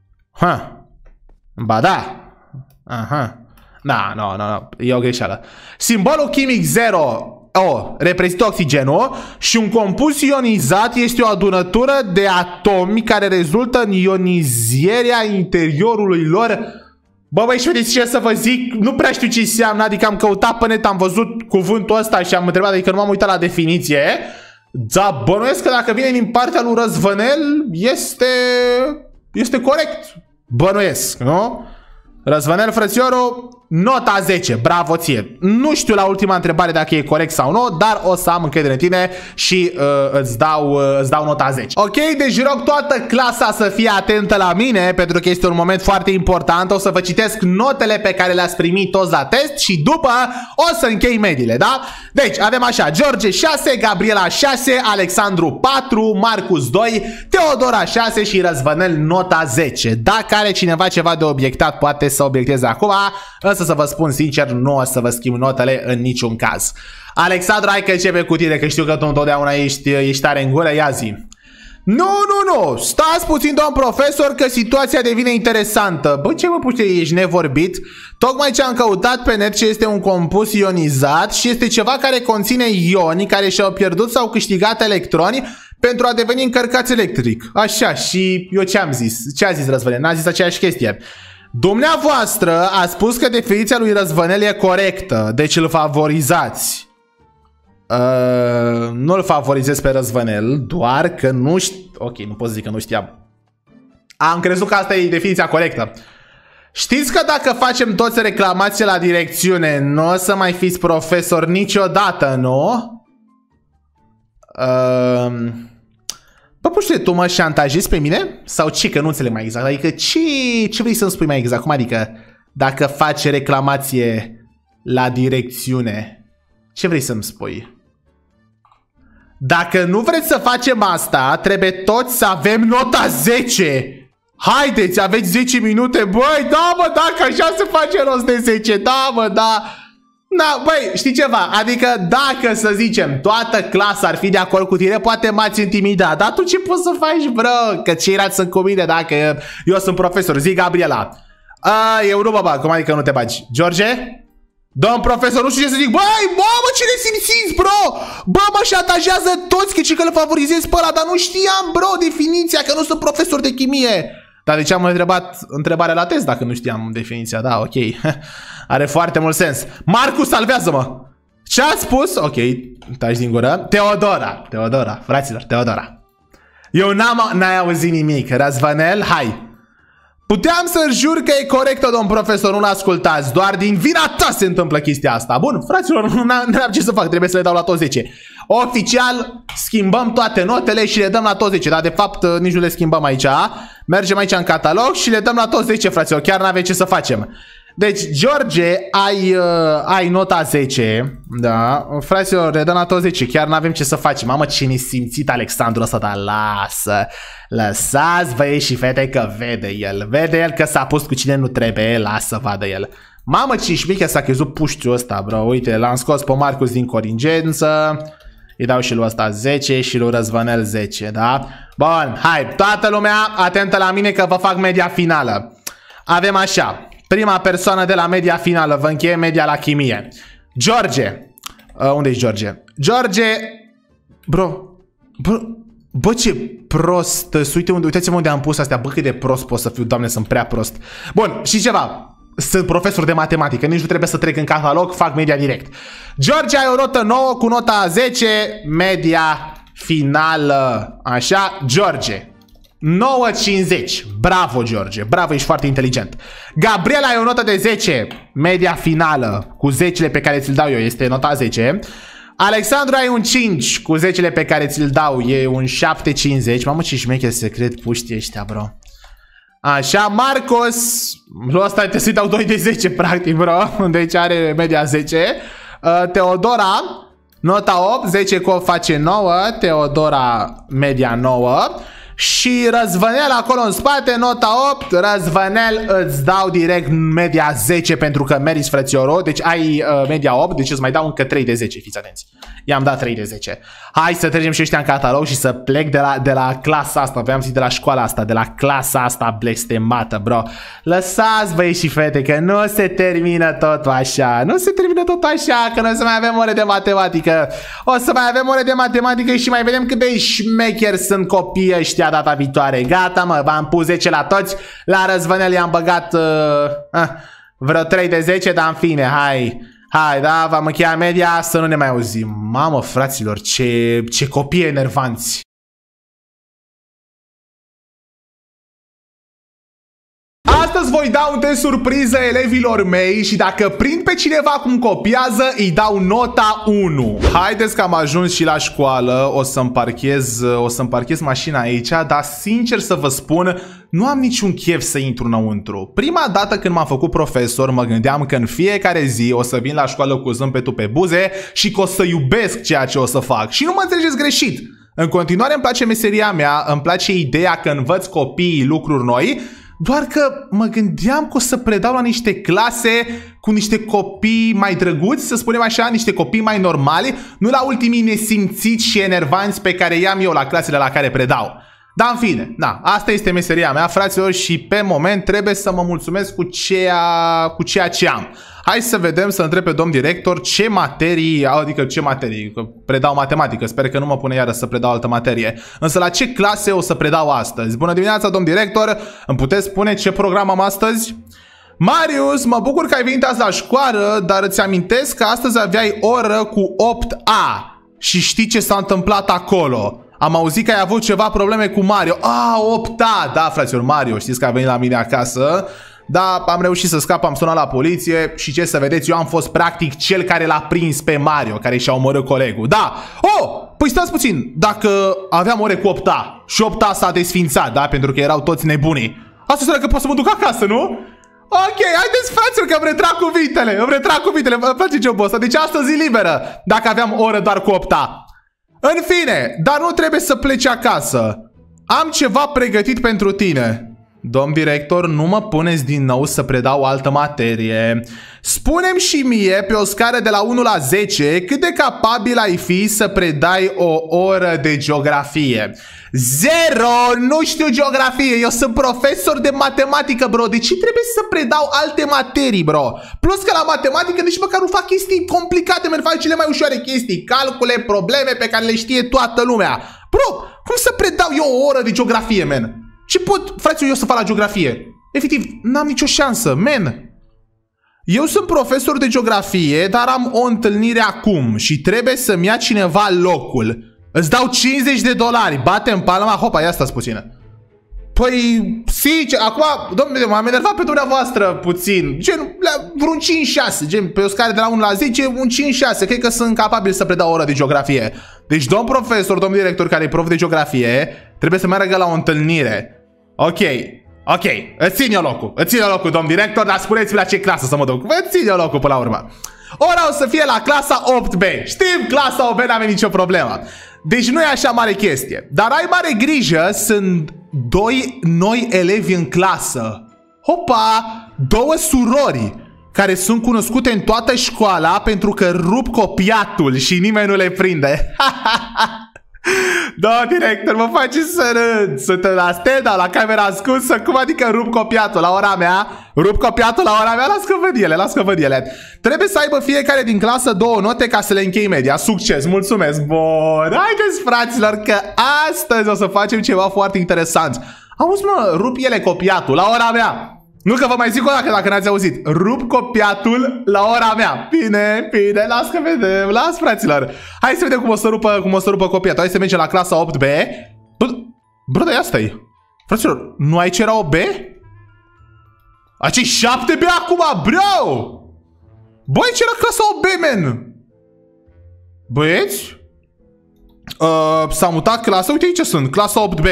Ba da. Aha. Nu, e o greșeală. Simbolul chimic 0 O reprezintă oxigenul și un compus ionizat este o adunătură de atomi care rezultă în ionizarea interiorului lor. Băi, și vedeți ce să vă zic? Nu prea știu ce înseamnă, adică am căutat pe net, am văzut cuvântul ăsta și am întrebat, adică nu m-am uitat la definiție. Dar bănuiesc că dacă vine din partea lui Răzvănel, este corect. Bănuiesc, nu? Răzvănel, frățiorul, nota 10, bravo ție. Nu știu la ultima întrebare dacă e corect sau nu, dar o să am încredere în tine și îți dau nota 10. Ok, deci rog toată clasa să fie atentă la mine, pentru că este un moment foarte important. O să vă citesc notele pe care le-ați primit toți la test și după o să închei mediile, da? Deci avem așa, George 6, Gabriela 6, Alexandru 4, Marcus 2, Teodora 6 și Răzvănel nota 10. Dacă are cineva ceva de obiectat, poate să obiecteze acum, însă să vă spun sincer, nu o să vă schimb notele în niciun caz. Alexandru, hai că începe cu tine, că știu că tu întotdeauna ești tare în gură, ia zi. Nu, stați puțin, domn profesor, că situația devine interesantă. Băi, ce mă puște, ești nevorbit? Tocmai ce am căutat pe net ce este un compus ionizat și este ceva care conține ioni care și-au pierdut sau câștigat electroni pentru a deveni încărcați electric. Așa, și eu ce am zis? Ce a zis Răzvănel? N-a zis aceeași chestie. Dumneavoastră a spus că definiția lui Răzvănel e corectă, deci îl favorizați. Nu îl favorizez pe Răzvănel, doar că nu știu. Ok, nu pot zic că nu știam. Am crezut că asta e definiția corectă. Știți că dacă facem toți reclamații la direcțiune, nu o să mai fiți profesor niciodată, nu? Bă, puște, tu mă șantajezi pe mine? Sau ce? Că nu înțeleg mai exact. Adică ce vrei să-mi spui mai exact? Cum adică dacă faci reclamație la direcțiune? Ce vrei să-mi spui? Dacă nu vreți să facem asta, trebuie toți să avem nota 10. Haideți, aveți 10 minute. Băi, da, mă, dacă așa se face rost de 10. Da, mă, da. Na, băi, știi ceva? Adică dacă, să zicem, toată clasa ar fi de acord cu tine, poate m-ați intimidat. Dar tu ce poți să faci, bro? Că ceilalți sunt cu mine, dacă eu sunt profesor. Zi, Gabriela. Eu nu mă bag. Cum adică nu te bagi? George? Domn profesor, nu știu ce să zic. Băi, mamă, ce nesimțiți, bro! Bă, mă, șantajează toți că îl favorizez pe ăla, dar nu știam, bro, definiția, că nu sunt profesor de chimie. Dar de ce am întrebat întrebarea la test dacă nu știam definiția? Da, ok. Are foarte mult sens. Marcus, salvează-mă! Ce a spus? Ok, taci din gură. Teodora, fraților, Teodora. Eu n-ai auzit nimic. Răzvanel, hai. Puteam să jur că e corectă, domn profesor, nu l-ascultați. Doar din vina ta se întâmplă chestia asta. Bun, fraților, nu am ce să fac, trebuie să le dau la toți 10. Oficial, schimbăm toate notele și le dăm la toți 10. Dar de fapt nici nu le schimbăm aici. Mergem aici în catalog și le dăm la toți 10, fraților. Chiar n-avem ce să facem. Deci, George, ai nota 10. Da, fraților, le dăm la toți 10. Chiar n-avem ce să facem. Mamă, ce nesimțit Alexandru ăsta, dar lasă. Lăsați, băieți și fete, că vede el. Vede el că s-a pus cu cine nu trebuie. Lasă, vadă el. Mamă, ce șmiche s-a crezut puștiul ăsta, bro. Uite, l-am scos pe Marcus din contingență. Îi dau și lui ăsta 10 și lui Răzvanel 10, da? Bun, hai, toată lumea atentă la mine că vă fac media finală. Avem așa. Prima persoană de la media finală, vă încheie media la chimie. George. Unde e George? George. Bă, ce prost. Uitați-mă unde am pus astea. Bă, cât de prost pot să fiu, doamne, sunt prea prost. Bun, și ceva. Sunt profesor de matematică, nici nu trebuie să trec în catalog, fac media direct. George, ai o notă 9 cu nota 10, media finală. Așa, George. 9,50. Bravo, George. Bravo, ești foarte inteligent. Gabriela, ai o notă de 10. Media finală cu 10-le pe care ți-l dau eu este nota 10. Alexandru, ai un 5 cu 10-le pe care ți-l dau. E un 7,50. Mamă, ce șmecher secret puști ăștia, bro. Așa, Marcos. Lui ăsta trebuie să-i dau 2 de 10, practic, bro. Deci are media 10. Teodora, nota 8. 10 cu 8 face 9. Teodora, media 9. Și Răzvanel acolo în spate, nota 8. Răzvanel, îți dau direct media 10 pentru că meriți, frățioro. Deci ai media 8, deci îți mai dau încă 3 de 10, fiți atenți. I-am dat 3 de 10. Hai să trecem și ăștia în catalog și să plec de la clasa asta. Vreau să zic de la școala asta, de la clasa asta blestemată, bro. Lăsați, băieți și fete, că nu se termină tot așa. Nu se termină tot așa, că noi o să mai avem ore de matematică. O să mai avem ore de matematică și mai vedem cât de șmecheri sunt copiii ăștia data viitoare. Gata, mă, v-am pus 10 la toți. La Răzvanel i-am băgat vreo 3 de 10, dar în fine, hai. Hai, da, v-am încheiat media, să nu ne mai auzim. Mamă, fraților, ce copii enervanți. Astăzi voi da un test surpriză elevilor mei și dacă prind pe cineva cum copiază, îi dau nota 1. Haideți că am ajuns și la școală, o să-mi parchez mașina aici, dar sincer să vă spun, nu am niciun chef să intru înăuntru. Prima dată când m-am făcut profesor, mă gândeam că în fiecare zi o să vin la școală cu zâmbetul pe buze și că o să iubesc ceea ce o să fac. Și nu mă înțelegeți greșit. În continuare îmi place meseria mea, îmi place ideea că învăț copiii lucruri noi, doar că mă gândeam că o să predau la niște clase cu niște copii mai drăguți, să spunem așa, niște copii mai normali, nu la ultimii nesimțiți și enervanți pe care i-am eu la clasele la care predau. Dar în fine, da, asta este meseria mea, fraților, și pe moment trebuie să mă mulțumesc cu ceea ce am. Hai să vedem, să întreb pe domn director ce materii, adică ce materii, că predau matematică, sper că nu mă pune iară să predau altă materie. Însă la ce clase o să predau astăzi? Bună dimineața, domn director, îmi puteți spune ce program am astăzi? Marius, mă bucur că ai venit azi la școală, dar îți amintesc că astăzi aveai oră cu 8A. Și știi ce s-a întâmplat acolo? Am auzit că ai avut ceva probleme cu Mario. 8A, da, fraților, Mario, știți că a venit la mine acasă. Da, am reușit să scap, am sunat la poliție și ce să vedeți, eu am fost practic cel care l-a prins pe Mario, care și-a omorât colegul. Da! Păi stați puțin, dacă aveam ore cu 8A și 8A s-a desfințat, da, pentru că erau toți nebuni, asta înseamnă că pot să mă duc acasă, nu? Ok, haideți, fraților, că îmi retrag cuvintele, îmi place jobul ăsta, deci astăzi e liberă, dacă aveam oră doar cu 8A. În fine, dar nu trebuie să pleci acasă. Am ceva pregătit pentru tine. domn director, nu mă puneți din nou să predau altă materie. Spune-mi și mie, pe o scară de la 1 la 10, cât de capabil ai fi să predai o oră de geografie? 0! Nu știu geografie, eu sunt profesor de matematică, bro. De ce trebuie să predau alte materii, bro? Plus că la matematică nici măcar nu fac chestii complicate, men, fac cele mai ușoare chestii, calcule, probleme pe care le știe toată lumea. Bro, cum să predau eu o oră de geografie, men? Ce pot, fraților, eu să fac la geografie? Efectiv, n-am nicio șansă, men. Eu sunt profesor de geografie, dar am o întâlnire acum și trebuie să-mi ia cineva locul. Îți dau $50, bate în palma, hopa, ia stați puțină. Păi, sincer, acum, domnule, m-am enervat pe dumneavoastră puțin. Gen, vreun 5-6, gen, pe o scară de la 1 la 10, un 5-6. Cred că sunt capabil să predau o oră de geografie. Deci, domn profesor, domn director, care e prof de geografie, trebuie să meargă la o întâlnire. Ok, îți țin eu locul, domn director, dar spuneți-mi la ce clasă să mă duc. Vă țin eu locul până la urmă. Ora o să fie la clasa 8B. Știm, clasa 8B n-avem nicio problemă. Deci nu e așa mare chestie. Dar ai mare grijă, sunt 2 noi elevi în clasă. Hopa! 2 surori care sunt cunoscute în toată școala pentru că rup copiatul și nimeni nu le prinde. Da, director, mă faci să râd. Sunt la stand-up, la camera ascunsă. Cum adică rup copiatul la ora mea? Rup copiatul la ora mea? Las că văd ele. Trebuie să aibă fiecare din clasă 2 note ca să le închei media. Succes, mulțumesc. Bun, haideți, fraților, că astăzi o să facem ceva foarte interesant. Auzi, mă, rup ele copiatul la ora mea. Nu că vă mai zic o dată dacă n-ați auzit. Rup copiatul la ora mea. Bine, las că vedem. Las, fraților. Hai să vedem cum o să rupă copiatul. Hai să mergem la clasa 8B. Bă, dar asta-i. Fraților, nu aici era o B? Aici 7B acum, bro! Bă, aici era clasa 8B, man. Băieți? S-a mutat clasa. Uite aici sunt, clasa 8B.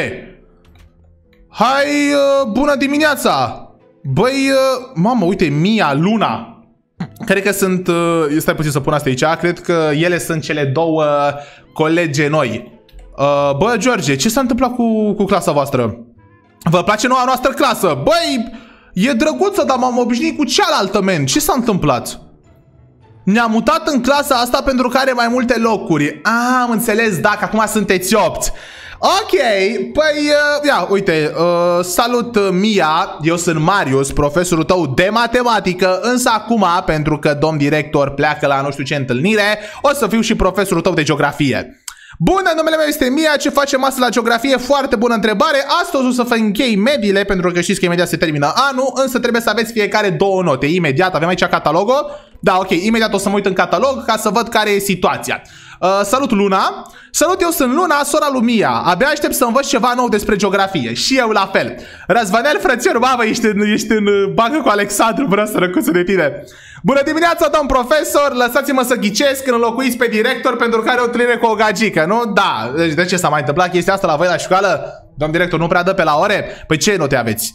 Hai, bună dimineața! Băi, mamă, uite, Mia, Luna. Cred că sunt, stai puțin să pun asta aici. Cred că ele sunt cele 2 colege noi. Bă, George, ce s-a întâmplat cu clasa voastră? Vă place noua noastră clasă? Băi, e drăguță, dar m-am obișnuit cu cealaltă, men. Ce s-a întâmplat? Ne-am mutat în clasa asta pentru că are mai multe locuri. Am înțeles, dacă acum sunteți 8. Ok, păi, ia, uite, salut, Mia, eu sunt Marius, profesorul tău de matematică, însă acum, pentru că domn director pleacă la nu știu ce întâlnire, o să fiu și profesorul tău de geografie. Bună, numele meu este Mia, ce facem astăzi la geografie? Foarte bună întrebare. Astăzi o să vă închei mediile, pentru că știți că imediat se termină anul, însă trebuie să aveți fiecare 2 note. Imediat, avem aici catalogul. Da, ok, imediat o să mă uit în catalog ca să văd care e situația. Salut, Luna. Salut, eu sunt Luna, sora lui Mia. Abia aștept să învăț ceva nou despre geografie. Și eu la fel. Răzvanel, frățior, mamă, ești în bancă cu Alexandru, vreau sărăcuțul de tine. Bună dimineața, domn profesor. Lăsați-mă să ghicesc când înlocuiți pe director pentru că are o întâlnire cu o gagică, nu? Da. De ce s-a mai întâmplat chestia asta la voi la școală? Domn director, nu prea dă pe la ore? Păi ce note aveți?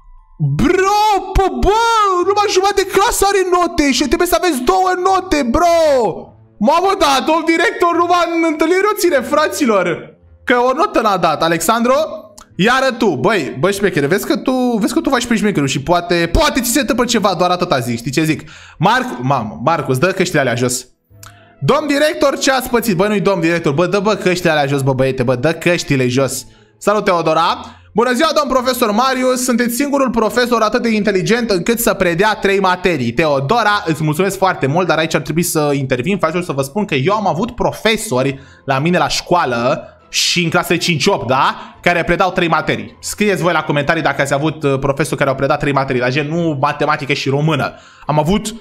Bro, bă, numai jumătate de clasă are note și trebuie să aveți 2 note, bro. Mamă, da, domn director numai în întâlnire o ține, fraților. Că o notă n-a dat, Alexandru. Iară tu, băi, șmechere, vezi că tu faci pe șmecherul și poate ți se întâmplă ceva, doar atâta zic, știi ce zic? Marcus, dă căștile alea jos. Domn director, ce ați pățit? Bă, nu-i domn director, bă, dă căștile alea jos, bă, băiete, bă, dă căștile jos. Salut, Teodora. Bună ziua, domn profesor Marius, sunteți singurul profesor atât de inteligent încât să predea 3 materii. Teodora, îți mulțumesc foarte mult, dar aici ar trebui să intervin, fraților, să vă spun că eu am avut profesori la mine la școală și în clasele 5-8, da? Care predau 3 materii. Scrieți voi la comentarii dacă ați avut profesori care au predat 3 materii, la gen nu matematică și română. Am avut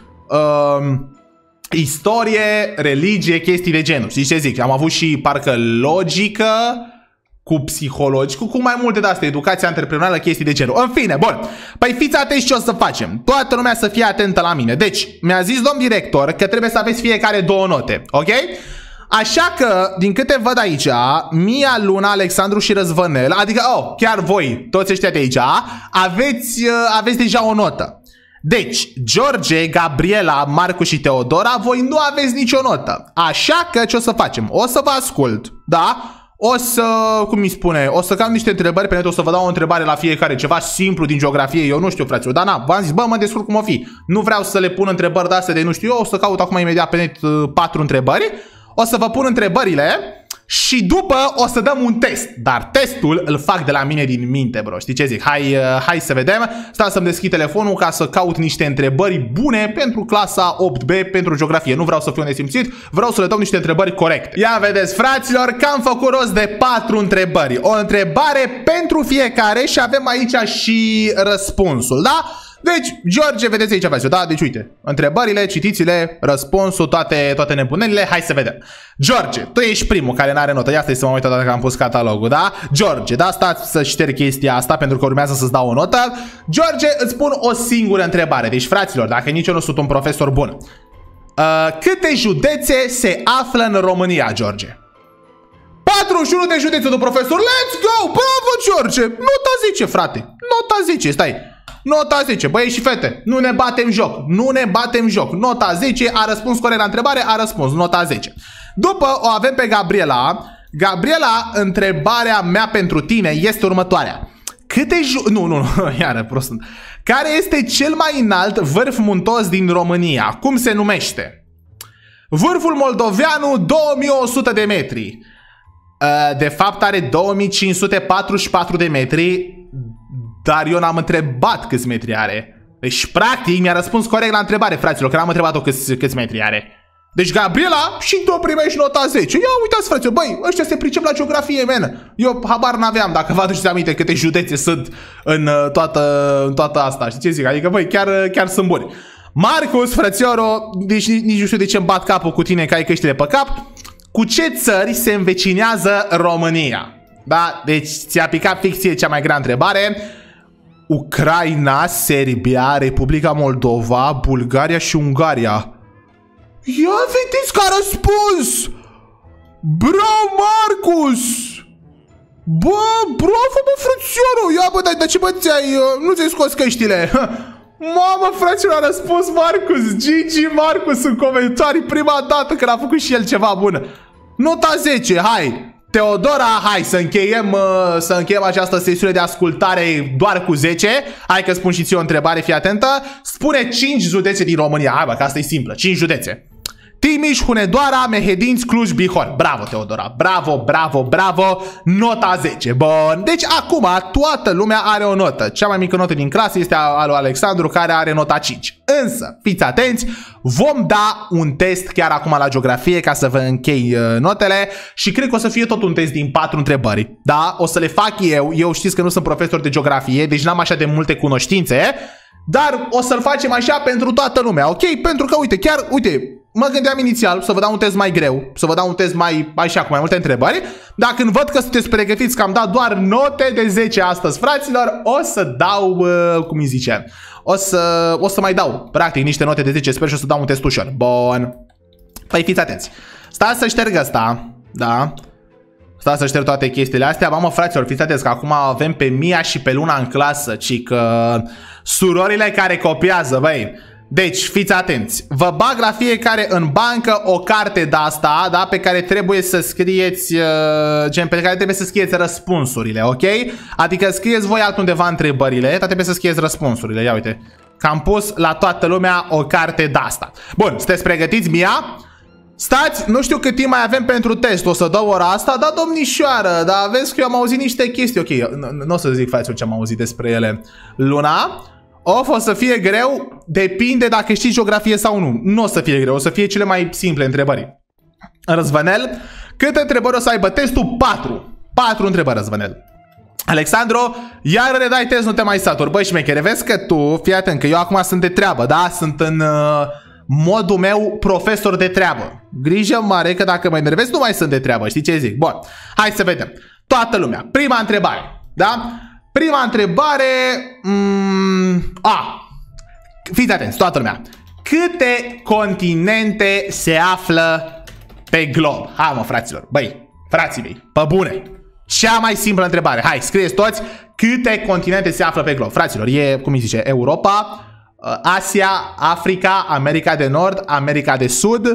istorie, religie, chestii de genul. Știți ce zic? Am avut și parcă logică cu psihologi, cu mai multe de astea, educație antreprenorială, chestii de genul. În fine, bun. Păi fiți atenți ce o să facem. Toată lumea să fie atentă la mine. Deci, mi-a zis domn director că trebuie să aveți fiecare 2 note, ok? Așa că, din câte văd aici, Mia, Luna, Alexandru și Răzvănel, adică, chiar voi, toți ăștia de aici, aveți deja o notă. Deci, George, Gabriela, Marcu și Teodora, voi nu aveți nicio notă. Așa că ce o să facem? O să vă ascult, da? o să, cum îi spune, o să cam niște întrebări pe net, o să vă dau o întrebare la fiecare, ceva simplu din geografie, eu nu știu, fraților, dar na, v-am zis, bă, mă descurc cum o fi. Nu vreau să le pun întrebări de astea de nu știu eu, o să caut acum imediat pe net 4 întrebări, o să vă pun întrebările și după o să dăm un test, dar testul îl fac de la mine din minte, bro, știi ce zic? Hai să vedem, stai să-mi deschid telefonul ca să caut niște întrebări bune pentru clasa 8B, pentru geografie. Nu vreau să fiu nesimțit, vreau să le dau niște întrebări corecte. Ia vedeți, fraților, că am făcut rost de 4 întrebări. O întrebare pentru fiecare și avem aici și răspunsul, da? Deci, George, vedeți aici aveți, da? Deci, uite, întrebările, citiți-le, răspunsul, toate nebunelile, hai să vedem. George, tu ești primul care n-are notă, ia stai să mă uit dacă am pus catalogul, da? George, da? Stați să șterg chestia asta pentru că urmează să-ți dau o notă. George, îți pun o singură întrebare, deci, fraților, dacă nici eu nu sunt un profesor bun. Câte județe se află în România, George? 41 de județe, domnul profesor, let's go! Bravo, George! Nota 10, frate, nota 10, stai. Nota 10, băieți și fete, nu ne batem joc, nu ne batem joc. Nota 10, a răspuns corect la întrebare, a răspuns, nota 10. După o avem pe Gabriela. Gabriela, întrebarea mea pentru tine este următoarea. Nu, iară, prost. Care este cel mai înalt vârf muntos din România? Cum se numește? Vârful Moldoveanu, 2100 de metri. De fapt are 2544 de metri. Dar eu n-am întrebat câți metri are. Deci, practic, mi-a răspuns corect la întrebare, fraților, că n-am întrebat-o câți metri are. Deci, Gabriela, și tu primești nota 10. Ia uitați, fraților, băi, ăștia se pricep la geografie, man. Eu habar n-aveam, dacă vă aduceți aminte câte județe sunt în toată asta. Știi ce zic? Adică, băi, chiar sunt buni. Marcus, frățioro, deci nici nu știu de ce-mi bat capul cu tine că ai căștile pe cap. Cu ce țări se învecinează România? Da? Deci, ți-a picat fix cea mai grea întrebare. Ucraina, Serbia, Republica Moldova, Bulgaria și Ungaria. Ia vedeți că a răspuns! Bravo, Marcus! Bă, bravo, bă, frățiorul! Ia, bă, dar ce, bă, nu ți-ai scos căștile? Mamă, frățiorul, a răspuns Marcus! Gigi Marcus în comentarii prima dată că a făcut și el ceva bun. Nota 10, hai! Teodora, hai să încheiem această sesiune de ascultare doar cu 10. Hai că spun și ție o întrebare, fii atentă. Spune 5 județe din România. Hai bă, că asta e simplă, 5 județe. Timiș, Hunedoara, Mehedinți, Cluj, Bihor. Bravo, Teodora, bravo, bravo, bravo. Nota 10, bun. Deci acum toată lumea are o notă. Cea mai mică notă din clasă este a lui Alexandru, care are nota 5. Însă, fiți atenți, vom da un test chiar acum la geografie ca să vă închei notele și cred că o să fie tot un test din 4 întrebări. Da? O să le fac eu știți că nu sunt profesor de geografie, deci n-am așa de multe cunoștințe, dar o să-l facem așa pentru toată lumea, ok? Pentru că, uite, mă gândeam inițial să vă dau un test mai greu, să vă dau un test mai așa, cu mai multe întrebări, dar când văd că sunteți pregătiți că am dat doar note de 10 astăzi, fraților, o să dau, cum îi zice, o să mai dau, practic, niște note de 10, sper, și o să dau un test ușor. Bun. Păi fiți atenți. Stați să șterg asta, da? Stați să șterg toate chestiile astea. Mamă, fraților, fiți atenți că acum avem pe Mia și pe Luna în clasă, ci că surorile care copiază, băi. Deci, fiți atenți. Vă bag la fiecare în bancă o carte de asta, da, pe care trebuie să scrieți pe care trebuie să scrieți răspunsurile, ok? Adică scrieți voi altundeva întrebările, dar trebuie să scrieți răspunsurile. Ia uite. Că am pus la toată lumea o carte de asta. Bun, sunteți pregătiți, Mia? Stați, nu știu cât timp mai avem pentru test. O să dau ora asta, da, domnișoară. Dar vezi că eu am auzit niște chestii. Ok, nu o să zic, fraților, ce am auzit despre ele. Luna, o să fie greu. Depinde dacă știi geografie sau nu. Nu o să fie greu, o să fie cele mai simple întrebări. Răzvănel, câte întrebări o să aibă testul? 4. 4 întrebări, Răzvănel. Alexandru, iar ne dai test, nu te mai saturi. Băi, șmechere, vezi că tu, fii atent, că eu acum sunt de treabă, da? Sunt în modul meu profesor de treabă. Grijă mare că dacă mă enervezi, nu mai sunt de treabă, știi ce zic? Bun, hai să vedem. Toată lumea, prima întrebare, da? Prima întrebare, fiți atenți, toată lumea. Câte continente se află pe glob? Hai mă, fraților, băi, frații mei, pe bune. Cea mai simplă întrebare, hai, scrieți toți câte continente se află pe glob. Fraților, e, cum îi zice, Europa, Asia, Africa, America de Nord, America de Sud,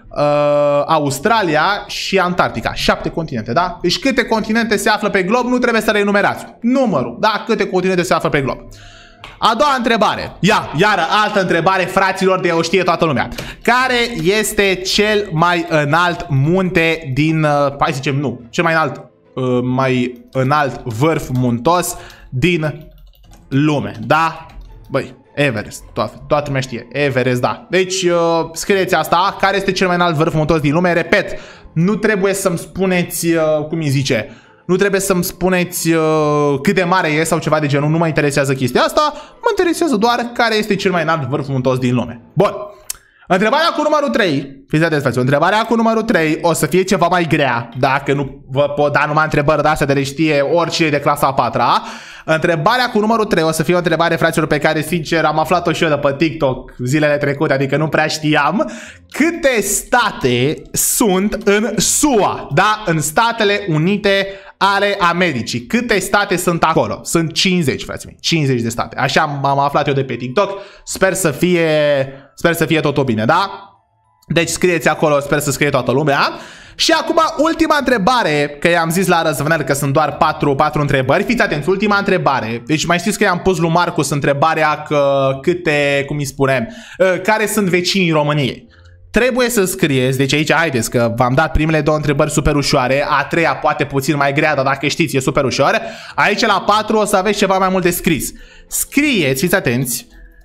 Australia și Antarctica. 7 continente, da? Deci câte continente se află pe glob, nu trebuie să le enumerați. Numărul, da? Câte continente se află pe glob. A doua întrebare. Iară, altă întrebare, fraților, de o știe toată lumea. Care este cel mai înalt munte din... hai să zicem, nu. Cel mai înalt vârf muntos din lume, da? Băi, Everest, toată lumea știe. Everest, da. Deci, scrieți asta. Care este cel mai înalt vârf muntos din lume? Repet, nu trebuie să-mi spuneți, cum îi zice... Nu trebuie să-mi spuneți cât de mare e sau ceva de genul. Nu mă interesează chestia asta. Mă interesează doar care este cel mai înalt vârf muntos din lume. Bun. Întrebarea cu numărul 3. Fiți atenți, frate. Întrebarea cu numărul 3 o să fie ceva mai grea. Dacă nu vă pot da numai întrebări de astea de le știe oricine de clasa 4-a. Întrebarea cu numărul 3 o să fie o întrebare, fraților, pe care, sincer, am aflat-o și eu de pe TikTok zilele trecute, adică nu prea știam. Câte state sunt în SUA? Da? În Statele Unite ale Americii. Câte state sunt acolo? Sunt 50, frații mei. 50 de state. Așa m-am aflat eu de pe TikTok. Sper să fie totul bine, da? Deci scrieți acolo, sper să scrie toată lumea. Și acum ultima întrebare, că i-am zis la răzvănel că sunt doar 4 întrebări. Fiți atenți, ultima întrebare. Deci mai știți că i-am pus lui Marcus întrebarea că câte, cum îi spunem, care sunt vecinii României. Trebuie să scrieți, deci aici haideți că v-am dat primele 2 întrebări super ușoare, a treia poate puțin mai grea, dar dacă știți e super ușoară. Aici la 4 o să aveți ceva mai mult de scris. Scrieți, fiți atenți,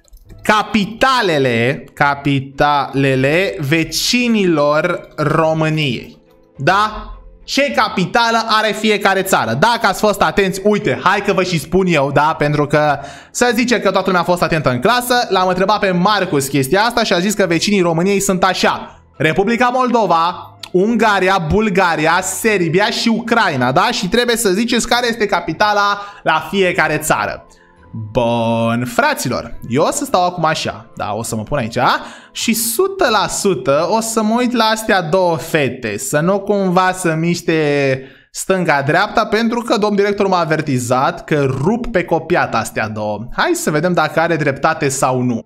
capitalele vecinilor României. Da? Ce capitală are fiecare țară? Dacă ați fost atenți, uite, hai că vă și spun eu, da? Pentru că să zice că toată lumea a fost atentă în clasă. L-am întrebat pe Marcus chestia asta și a zis că vecinii României sunt așa: Republica Moldova, Ungaria, Bulgaria, Serbia și Ucraina, da? Și trebuie să ziceți care este capitala la fiecare țară. Bun, fraților, eu o să stau acum așa, da, o să mă pun aici și 100% o să mă uit la astea 2 fete, să nu cumva să miște stânga-dreapta, pentru că domnul director m-a avertizat că rup pe copiat astea 2. Hai să vedem dacă are dreptate sau nu.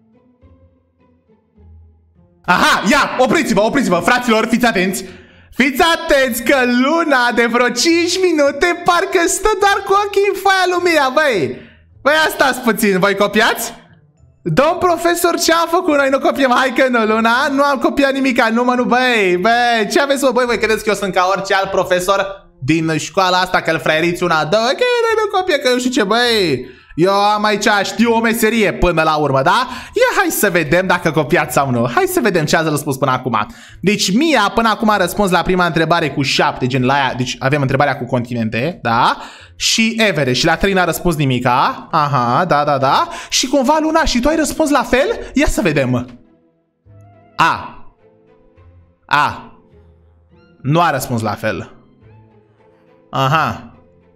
Aha, ia, opriți-vă, fraților, fiți atenți. Fiți atenți că Luna de vreo 5 minute parcă stă doar cu ochii în foaia lui Mia, băi. Băi, stați puțin, voi copiați? Domn profesor, ce am făcut? Noi nu copiem, hai că nu, Luna, nu am copiat nimica, băi, ce aveți, băi, voi credeți că eu sunt ca orice alt profesor din școala asta, că-l fraieriți una, că nu copie, că eu știu ce, băi, eu am aici, știu o meserie până la urmă, da? Ia, hai să vedem dacă copiați sau nu, hai să vedem ce ați răspuns până acum. Deci Mia până acum a răspuns la prima întrebare cu 7, gen la aia, deci avem întrebarea cu continente, da? Și Everest, și la 3 n-a răspuns nimica. Aha, da. Și cumva Luna, și tu ai răspuns la fel? Ia să vedem. Nu a răspuns la fel. Aha.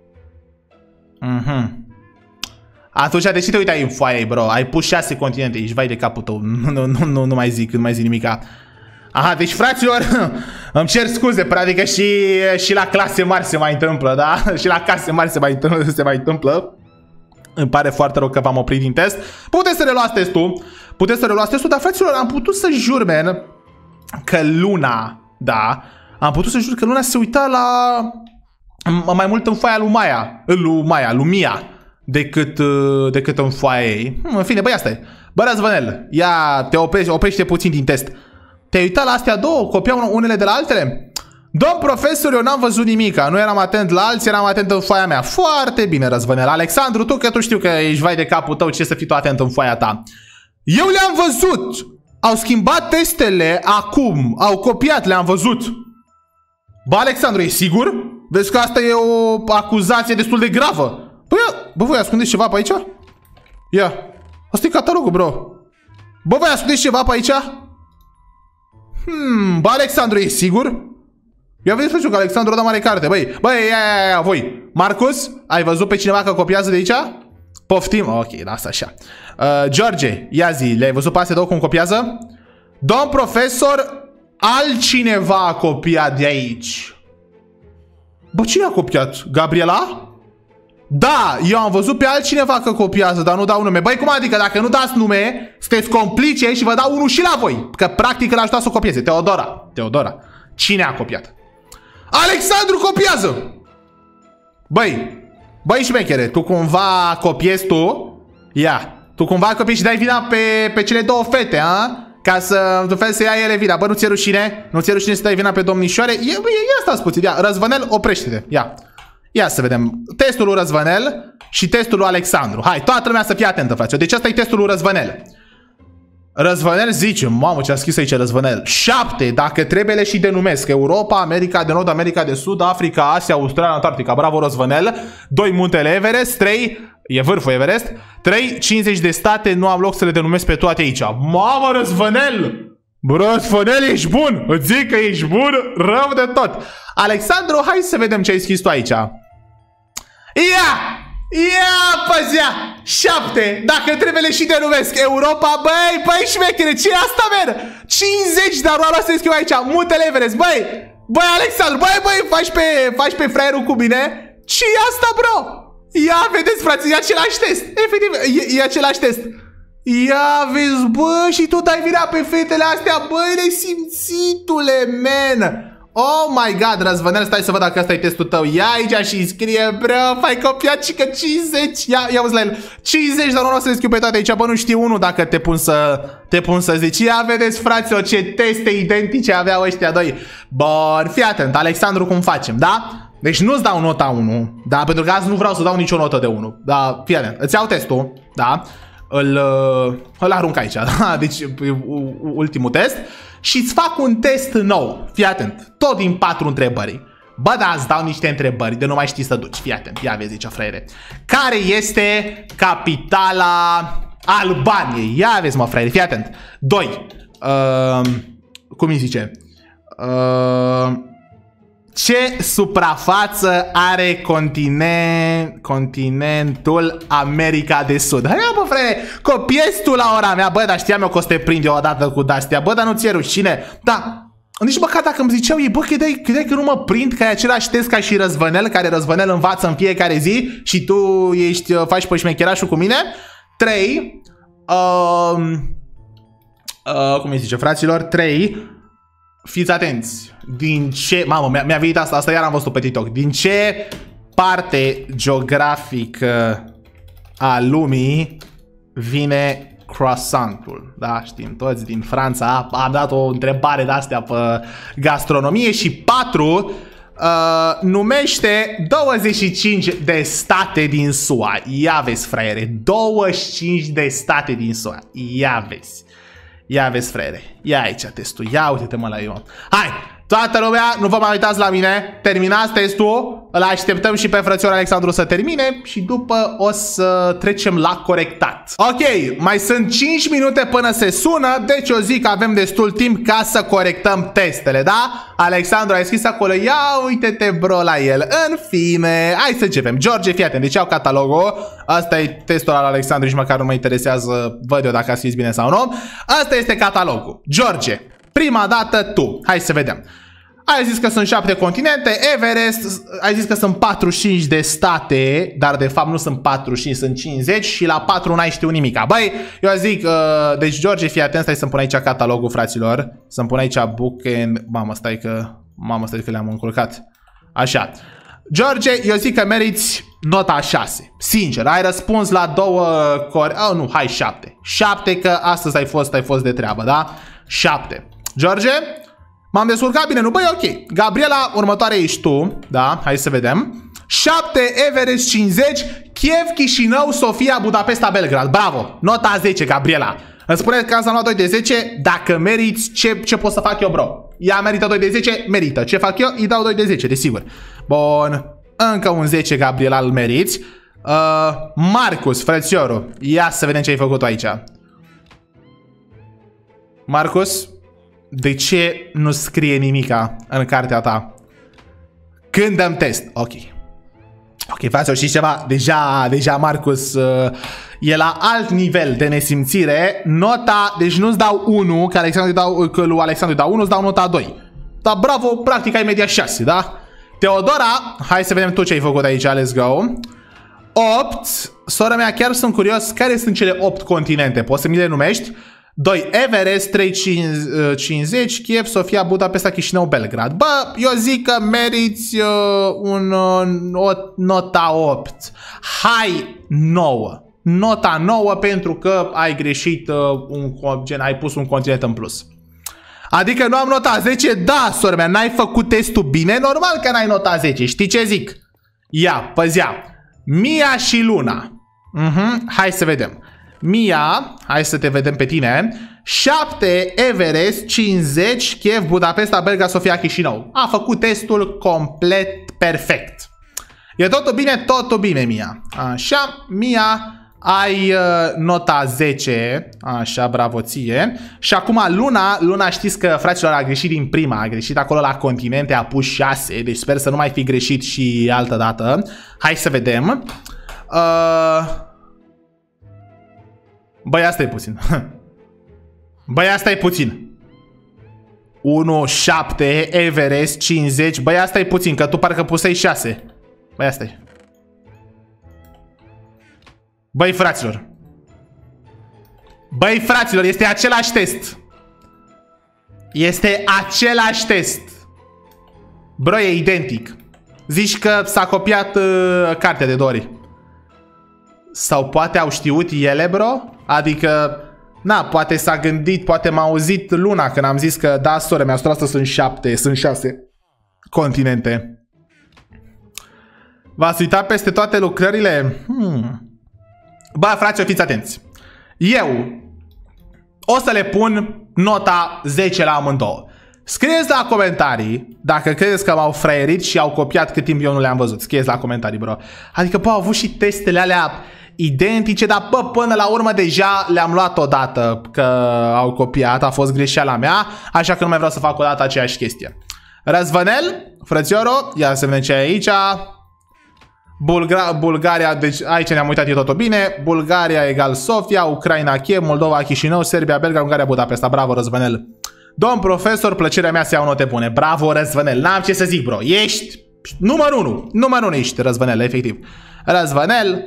Atunci, de ce te uitai în foaie, bro? Ai pus 6 continente, ești vai de capul tău. Nu mai zic nimica. Aha, deci, fraților, îmi cer scuze, adică și la clase mari se mai întâmplă, da? Și la case mari se mai întâmplă. Îmi pare foarte rău că v-am oprit din test. Puteți să reluați testul. Dar, fraților, am putut să jur, man, că Luna, da, am putut să jur că Luna se uita la mai mult în foaia lui Mia, decât în foaia ei. În fine, băi, asta e. Bă, Răzvănel, ia, te oprește puțin din test. Te-ai uitat la astea 2? Copiau unele de la altele? Domn profesor, eu n-am văzut nimica. Nu eram atent la alții, eram atent în foaia mea. Foarte bine, Răzvănel. Alexandru, tu știu că ești vai de capul tău, ce să fii tu atent în foaia ta. Eu le-am văzut. Au schimbat testele acum. Au copiat, le-am văzut. Bă, Alexandru, e sigur? Vezi că asta e o acuzație destul de gravă. Bă, voi ascundeți ceva pe aici? Ia. Asta e catalogul, bro. Bă, voi ascundeți ceva pe aici? Bă, Alexandru, e sigur? Eu aveți că Alexandru a dat mare carte, băi, ia, voi. Marcus, ai văzut pe cineva că copiază de aici? Poftim? Ok, lasă așa. George, ia zi, le-ai văzut pe astea 2 cum copiază? Domn profesor, altcineva a copiat de aici. Bă, cine a copiat? Gabriela? Da, eu am văzut pe altcineva că copiază, dar nu dau nume. Băi, cum adică? Dacă nu dați nume, sunteți complice și vă dau unul și la voi. Că practic îl ajutat să copieze. Teodora. Cine a copiat? Alexandru copiază! Băi șmechere, tu cumva copiezi tu? Ia, tu cumva copiezi și dai vina pe cele două fete, a? Ca să, în fel, să ia ele vina. Bă, nu ți-e rușine? Nu ți-e rușine să dai vina pe domnișoare? Ia stați puțin, ia, Răzvănel, oprește-te, ia să vedem. Testul lui Răzvănel și testul lui Alexandru. Hai, toată lumea să fie atentă, frate. Deci ăsta e testul lui Răzvănel. Răzvănel zice, mamă, ce a scris aici Răzvănel. 7, dacă trebuie le și denumesc. Europa, America de Nord, America de Sud, Africa, Asia, Australia, Antarctica. Bravo, Răzvănel. 2, Muntele Everest. 3, e vârful Everest. 3, 50 de state, nu am loc să le denumesc pe toate aici. Mamă, Răzvănel! Bă, Răzvănel, ești bun! Îți zic că ești bun, rău de tot. Alexandru, hai să vedem ce ai scris tu aici. Ia, păzia! 7, dacă trebuie le și denumesc. Europa, băi, șmechere, ce e asta, men? 50, dar nu am să scriu aici. Muntele Everest, băi, Alexandru, băi, faci pe fraierul cu mine? ce e asta, bro? Ia, vedeți, frate, e același test. Efectiv, e același test. Ia vezi, bă, și tu dai vina pe fetele astea, băi, nesimțitule, man. Oh my god, Răzvănel, stai să văd dacă ăsta e testul tău. Ia aici și scrie, bro, fai copiat și că 50. Ia uzi la el. 50, dar nu o să le scriu pe toate aici, bă, nu știu unul dacă te pun să zici. Ia vedeți, fraților, ce teste identice aveau ăștia doi. Bun, fii atent, Alexandru, cum facem, da? Deci nu-ți dau nota 1, da? Pentru că azi nu vreau să dau nicio notă de 1. Da, fii atent, îți iau testul, da? Îl arunc aici, da? Deci ultimul test. Și îți fac un test nou. Fii atent, tot din 4 întrebări. Bă, da, îți dau niște întrebări de nu mai știi să duci. Fii atent, ia vezi aici, fraiere. Care este capitala Albaniei? Ia vezi, mă, fraiere, fii atent. 2. Cum îi zice? Ce suprafață are continentul America de Sud? Hai, bă, frate, copiezi tu la ora mea. Bă, dar știam eu că o să te prind eu odată cu de-astea. Bă, dar nu ți-e rușine. Da, nici măcar dacă îmi ziceau ei, bă, credeai că nu mă prind, că e același test ca și Răzvănel, care Răzvănel învață în fiecare zi și tu faci pe șmecherașul cu mine. 3. Cum îi zice, fraților? 3. Fiți atenți. Din ce... Mamă, mi-a venit asta iar am văzut pe TikTok. Din ce parte geografică a lumii vine croissantul? Da, știm toți, din Franța. Am dat o întrebare de-astea pe gastronomie. Și 4. Numește 25 de state din SUA. Ia vezi, fraiere. 25 de state din SUA. Ia vezi. Ia vezi, frere, ia aici testul, ia uite-te, mă, la eu. Hai, toată lumea, nu vă mai uitați la mine. Terminați testul, îl așteptăm și pe frățiorul Alexandru să termine și după o să trecem la corectat. Ok, mai sunt 5 minute până se sună, deci eu zic că avem destul timp ca să corectăm testele, da? Alexandru, ai scris acolo, ia uite-te, bro, la el. În fine, hai să începem. George, fii atent, deci iau catalogul. Asta e testul al Alexandru și măcar nu mă interesează, văd eu dacă a scris bine sau nu. Asta este catalogul. George, prima dată tu. Hai să vedem. Ai zis că sunt 7 continente, Everest, ai zis că sunt 45 de state, dar de fapt nu sunt 45, sunt 50 și la 4 n-ai știut nimica. Băi, eu zic, deci George, fii atent, stai să-mi pun aici catalogul, fraților. Să-mi pun aici book and... Mamă, stai că le-am încurcat. Așa. George, eu zic că meriți nota 6. Sincer, ai răspuns la 2 Oh, nu, hai 7. 7 că astăzi ai fost de treabă, da? 7. George? M-am descurcat bine, nu? Băi, ok. Gabriela, următoarea ești tu, da? Hai să vedem. 7, Everest 50, Kiev, Chișinău, Sofia, Budapesta, Belgrad. Bravo! Nota 10, Gabriela. Îmi spuneți că ați luat 2 de 10. Dacă meriți, ce pot să fac eu, bro? Ea merită 2 de 10? Merită. Ce fac eu? Îi dau 2 de 10, desigur. Bun. Încă un 10, Gabriela, îl meriți. Marcus, frățiorul. Ia să vedem ce ai făcut aici. Marcus, de ce nu scrie nimica în cartea ta? Când dăm test? Ok. Ok, fraților, știți ceva? Deja Marcus e la alt nivel de nesimțire. Nota, deci nu-ți dau 1, că lui Alexandru dau 1, îți dau nota 2. Dar bravo, practic ai media 6, da? Teodora, hai să vedem tu ce ai făcut aici, let's go. 8. Sora mea, chiar sunt curios care sunt cele 8 continente. Poți să mi le numești? 2. Everest, 350, Kiev, Sofia, Budapesta, Chișinău, Belgrad. Bă, eu zic că meriți o nota 8. Hai 9. Nota 9 pentru că ai greșit ai pus un continent în plus. Adică nu am nota 10? Da, sora mea, n-ai făcut testul bine? Normal că n-ai nota 10. Știi ce zic? Ia, păzea. Mia și Luna. Hai să vedem. Mia, hai să te vedem pe tine. 7, Everest, 50, Kiev, Budapesta, Belgrad, Sofia, Chișinău. A făcut testul complet perfect. E totul bine, Mia. Așa, Mia, ai nota 10. Așa, bravo ție. Și acum Luna știți că, fraților, a greșit din prima. A greșit acolo la continente, a pus 6. Deci sper să nu mai fi greșit și altă dată. Hai să vedem. Băi, asta e puțin. Băi, asta e puțin. 1, 7, Everest, 50. Băi, asta e puțin, că tu parcă pusei 6. Băi, asta e. Băi, fraților. Băi, fraților, este același test. Este același test. Bro, e identic. Zici că s-a copiat cartea de 2 ori. Sau poate au știut ele, bro? Adică, na, poate s-a gândit, poate m-a auzit Luna când am zis că, da, sora mea, asta sunt 7, sunt 6 continente. V-ați uitat peste toate lucrările? Bă, fraților, fiți atenți. Eu o să le pun nota 10 la amândouă. Scrieți la comentarii dacă credeți că m-au fraierit și au copiat cât timp eu nu le-am văzut. Scrieți la comentarii, bro. Adică, bă, au avut și testele alea identice, dar, bă, până la urmă deja le-am luat odată că au copiat, a fost greșeala mea, așa că nu mai vreau să fac o dată aceeași chestie. Răzvănel, frățioro, ia să vedem ce e aici. Bulgaria, deci aici ne-am uitat, e totul bine. Bulgaria egal Sofia, Ucraina Kiev, Moldova Chișinău, Serbia Belgrad, Ungaria Budapesta. Bravo, Răzvănel. Domn profesor, plăcerea mea să iau note bune. Bravo, Răzvănel. N-am ce să zic, bro. Ești numărul 1. Numărul 1 ești, Răzvănel, efectiv. Răzvănel,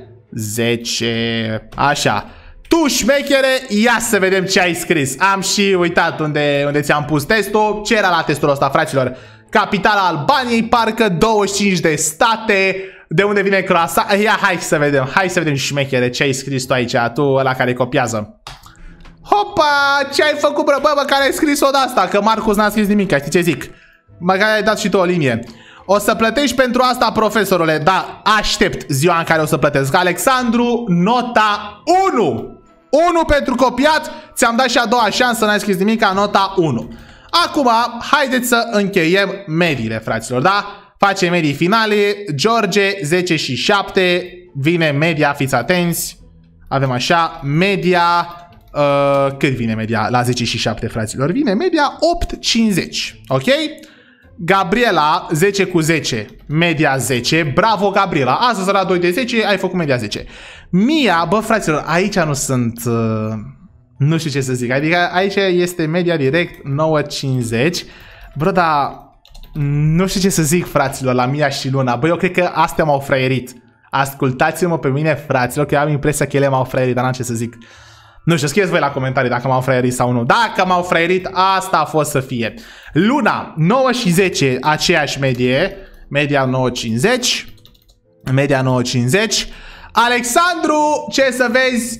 10. Așa. Tu, șmechere, ia să vedem ce ai scris. Am și uitat unde ți-am pus testul. Ce era la testul ăsta, fraților? Capitala Albaniei, parcă 25 de state. De unde vine clasa? Ia, hai să vedem, șmechere, ce ai scris tu aici, tu ăla care copiază. Hopa, ce ai făcut, bă, care ai scris-o de asta? Că Marcus n-a scris nimic, știi ce zic? Măcar ai dat și tu o linie. O să plătești pentru asta, profesorule. Da, aștept ziua în care o să plătesc. Alexandru, nota 1. 1 pentru copiat. Ți-am dat și a doua șansă, n-ai scris nimic, nota 1. Acum, haideți să încheiem mediile, fraților, da? Facem medii finale. George, 10 și 7. Vine media, fiți atenți. Avem așa, media... cât vine media la 10 și 7, fraților? Vine media 8,50. Ok? Gabriela, 10 cu 10, media 10. Bravo, Gabriela. Astăzi la 2 de 10, ai făcut media 10. Mia, bă, fraților, aici nu sunt... nu știu ce să zic. Adică aici este media direct 9,50. Bă, dar... nu știu ce să zic, fraților, la Mia și Luna. Bă, eu cred că astea m-au fraierit. Ascultați-mă pe mine, fraților, că eu am impresia că ele m-au fraierit, dar n-am ce să zic. Nu știu, scrieți voi la comentarii dacă m-au fraierit sau nu. Dacă m-au fraierit, asta a fost să fie. Luna, 9 și 10, aceeași medie. Media 9,50. Media 9,50. Alexandru, ce să vezi?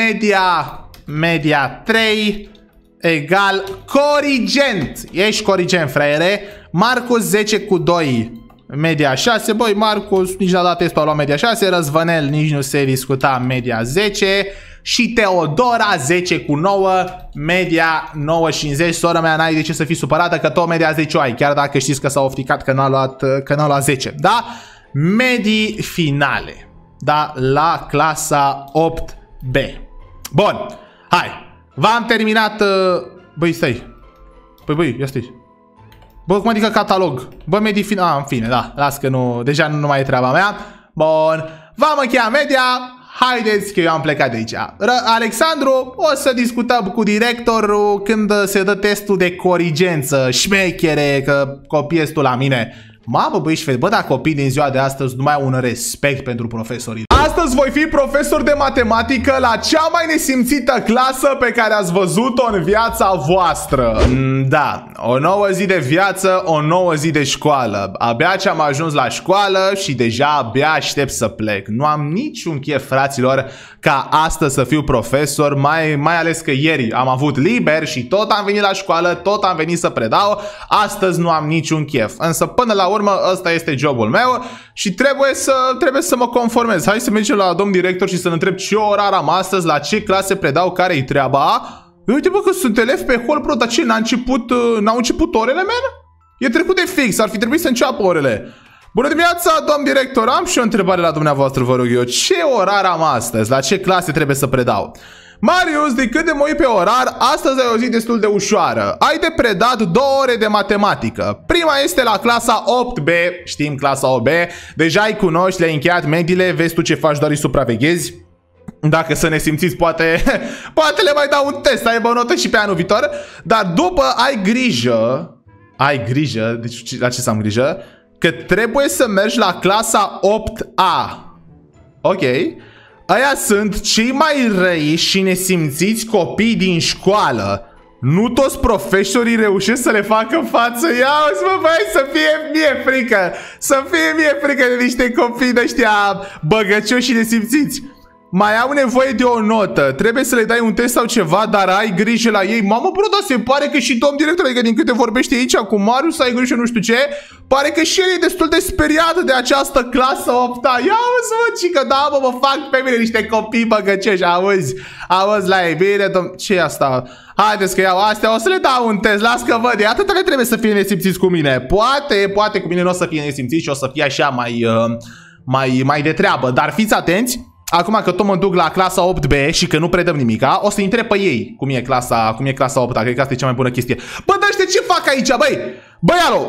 Media 3 egal corigent. Ești corigent, fraiere. Marcus, 10 cu 2. Media 6. Băi, Marcus nici n-a dat testul, a luat media 6. Răzvănel, nici nu se discuta, media 10. Și Teodora, 10 cu 9, media 9,50. Sora mea, n-ai de ce să fii supărată că tot media 10 ai, chiar dacă știți că s-a ofticat că n-a luat 10, da? Medii finale, da? La clasa 8B. Bun, hai, v-am terminat... Băi, stai. Băi, ia stai. Bă, cum adică catalog? Bă, medii finale, în fine, da, las că nu, deja nu mai e treaba mea. Bun, v-am încheiat media. Haideți că eu am plecat de aici. Alexandru, o să discutăm cu directorul când se dă testul de corigență. Șmechere, că copiezi tu la mine. Mamă, băi, bă, dar copii din ziua de astăzi nu mai au un respect pentru profesorii. Astăzi voi fi profesor de matematică la cea mai nesimțită clasă pe care ați văzut-o în viața voastră. Da, o nouă zi de viață, o nouă zi de școală. Abia ce am ajuns la școală și deja abia aștept să plec. Nu am niciun chef, fraților, ca astăzi să fiu profesor, mai ales că ieri am avut liber și tot am venit la școală, tot am venit să predau. Astăzi nu am niciun chef. Însă până la urmă ăsta este jobul meu și trebuie să mă conformez. Hai să mergem la domn director și să-l întreb ce orar am astăzi, la ce clase predau, care-i treaba. Uite bă că sunt elevi pe hol, bro, dar ce, n-au început orele, man? E trecut de fix, ar fi trebuit să înceapă orele. Bună dimineața, domn director, am și o întrebare la dumneavoastră, vă rog eu. Ce orar am astăzi? La ce clase trebuie să predau? Marius, de cât de mă uit pe orar, astăzi ai o zi destul de ușoară. Ai de predat 2 ore de matematică. Prima este la clasa 8B, știm clasa 8B, deja îi cunoști, le-ai încheiat mediile, vezi tu ce faci, doar îi supraveghezi. Dacă să ne simțiți, poate le mai dau un test, ai o notă și pe anul viitor. Dar după ai grijă, deci la ce să am grijă? Că trebuie să mergi la clasa 8A. Ok. Aia sunt cei mai răi și nesimțiți copii din școală. Nu toți profesorii reușesc să le facă față. Ia uzi mă, băi, să fie mie frică. Să fie mie frică de niște copii de-ăștia băgăcioși și nesimțiți. Mai au nevoie de o notă. Trebuie să le dai un test sau ceva, dar ai grijă la ei. Mamă, bro, dar se pare că și domn director, adică din câte vorbește aici cu Marius, ai grijă nu știu ce, pare că și el e destul de speriat de această clasă 8-a. Ia auzi, mă, cică, da, mă fac pe mine niște copii băgăcioși, auzi la ei, bine, domn... Ce e asta? Haideți că iau astea, o să le dau un test, las că văd, atât le trebuie să fie nesimțiți cu mine. Poate cu mine nu o să fie nesimțiți și o să fie așa mai de treabă, dar fiți atenți. Acum că tot mă duc la clasa 8B și că nu predăm nimica, o să intre pe ei cum e clasa 8A, cred că asta e cea mai bună chestie. Bă, dar ăștia ce fac aici, băi? Băi, alo!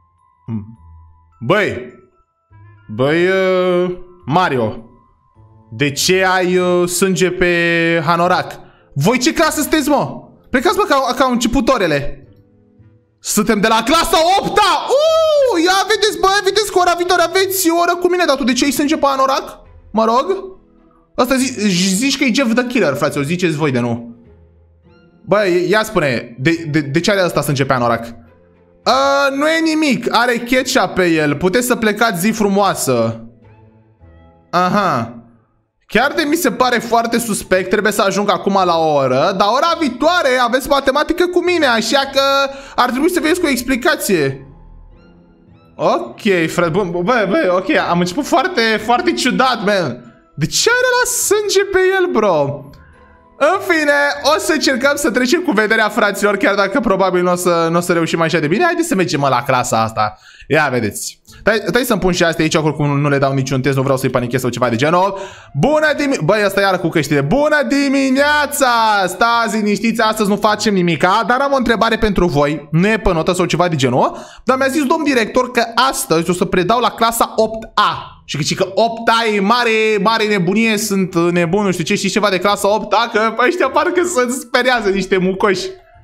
Băi, Mario, de ce ai sânge pe hanorac? Voi ce clasă sunteți, mă? Plecați, mă, că au început orele. Suntem de la clasa 8A! Ia vedeți, bă, vedeți că ora viitoare aveți o oră cu mine, dar tu de ce ai sânge pe hanorac? Mă rog? Asta zici că e Jeff the Killer, frate, o ziceți voi de nu. Băi, ia spune, de ce are asta sânge pe anorac? Nu e nimic, are ketchup pe el, puteți să plecați, zi frumoasă. Aha. Chiar de mi se pare foarte suspect, trebuie să ajung acum la o oră, dar ora viitoare aveți matematică cu mine, așa că ar trebui să veniți cu o explicație. Ok, frate, băi, ok, am început foarte ciudat, man. De ce are la sânge pe el, bro? În fine, o să încercăm să trecem cu vederea, fraților, chiar dacă probabil nu o să reușim așa de bine. Haideți să mergem la clasa asta. Ia vedeți. Stai să-mi pun și astea aici, oricum nu le dau niciun test, nu vreau să-i panichez sau ceva de genul. Bună dimineața! Băi, ăsta iară cu căștile. Bună dimineața! Stați liniștiți, astăzi nu facem nimica, dar am o întrebare pentru voi. Nu e pe notă sau ceva de genul, dar mi-a zis domn director că astăzi o să predau la clasa 8A. Și că 8A e mare nebunie, sunt nebun, nu știu ce, știți ceva de clasa 8A, că ăștia parcă se speriază niște mucoși.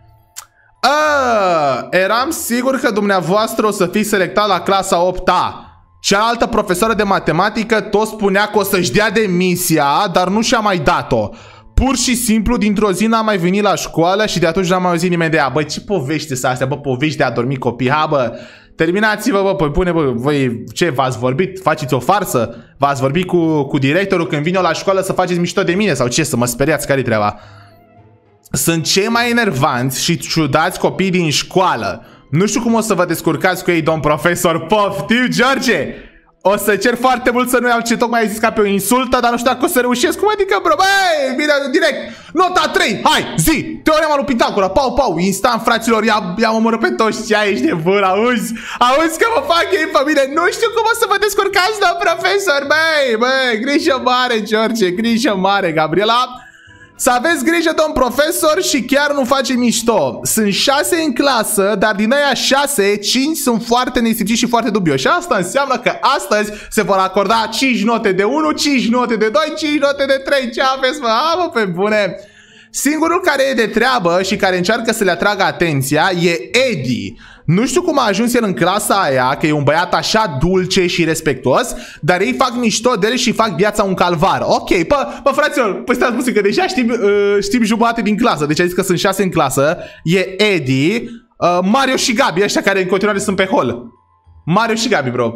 Eram sigur că dumneavoastră o să fiți selectat la clasa 8A. Cealaltă profesoară de matematică tot spunea că o să-și dea demisia, dar nu și-a mai dat-o. Pur și simplu, dintr-o zi n-am mai venit la școală și de atunci n-am mai auzit nimeni de ea. Băi, ce povești sunt astea, bă, povești de a dormi copii, ha, bă. Terminați-vă, bă, păi pune, bă, voi, ce, v-ați vorbit? Faceți o farsă? V-ați vorbit cu directorul când vin eu la școală să faceți mișto de mine? Sau ce, să mă speriați? Care-i treaba? Sunt cei mai enervanți și ciudați copii din școală. Nu știu cum o să vă descurcați cu ei, domn profesor. Poftim, George! O să cer foarte mult să nu iau ce tocmai ai zis ca pe o insultă, dar nu știu dacă o să reușesc. Cum adică, bro? Băi, bine, direct. Nota 3, hai, zi. Teorema lui Pitagora, pau, instant, fraților. Ia-mă omoră pe toți. Ce ești nebun, auzi că mă fac ei pe mine. Nu știu cum o să vă descurcați, domn profesor. Băi, grijă mare, George, grijă mare, Gabriela. Să aveți grijă, domn profesor, și chiar nu face mișto. Sunt 6 în clasă, dar din aia 6, 5 sunt foarte nesimțiți și foarte dubioși. Asta înseamnă că astăzi se vor acorda 5 note de 1, 5 note de 2, 5 note de 3. Ce aveți, mă? Mă, pe bune. Singurul care e de treabă și care încearcă să le atragă atenția e Eddie. Nu știu cum a ajuns el în clasa aia, că e un băiat așa dulce și respectuos, dar ei fac mișto de el și fac viața un calvar. Ok, bă, fraților, păi stați puțin, că deja știm jumătate din clasă. Deci a zis că sunt 6 în clasă. E Eddie, Mario și Gabi, ăștia care în continuare sunt pe hol. Mario și Gabi, bro.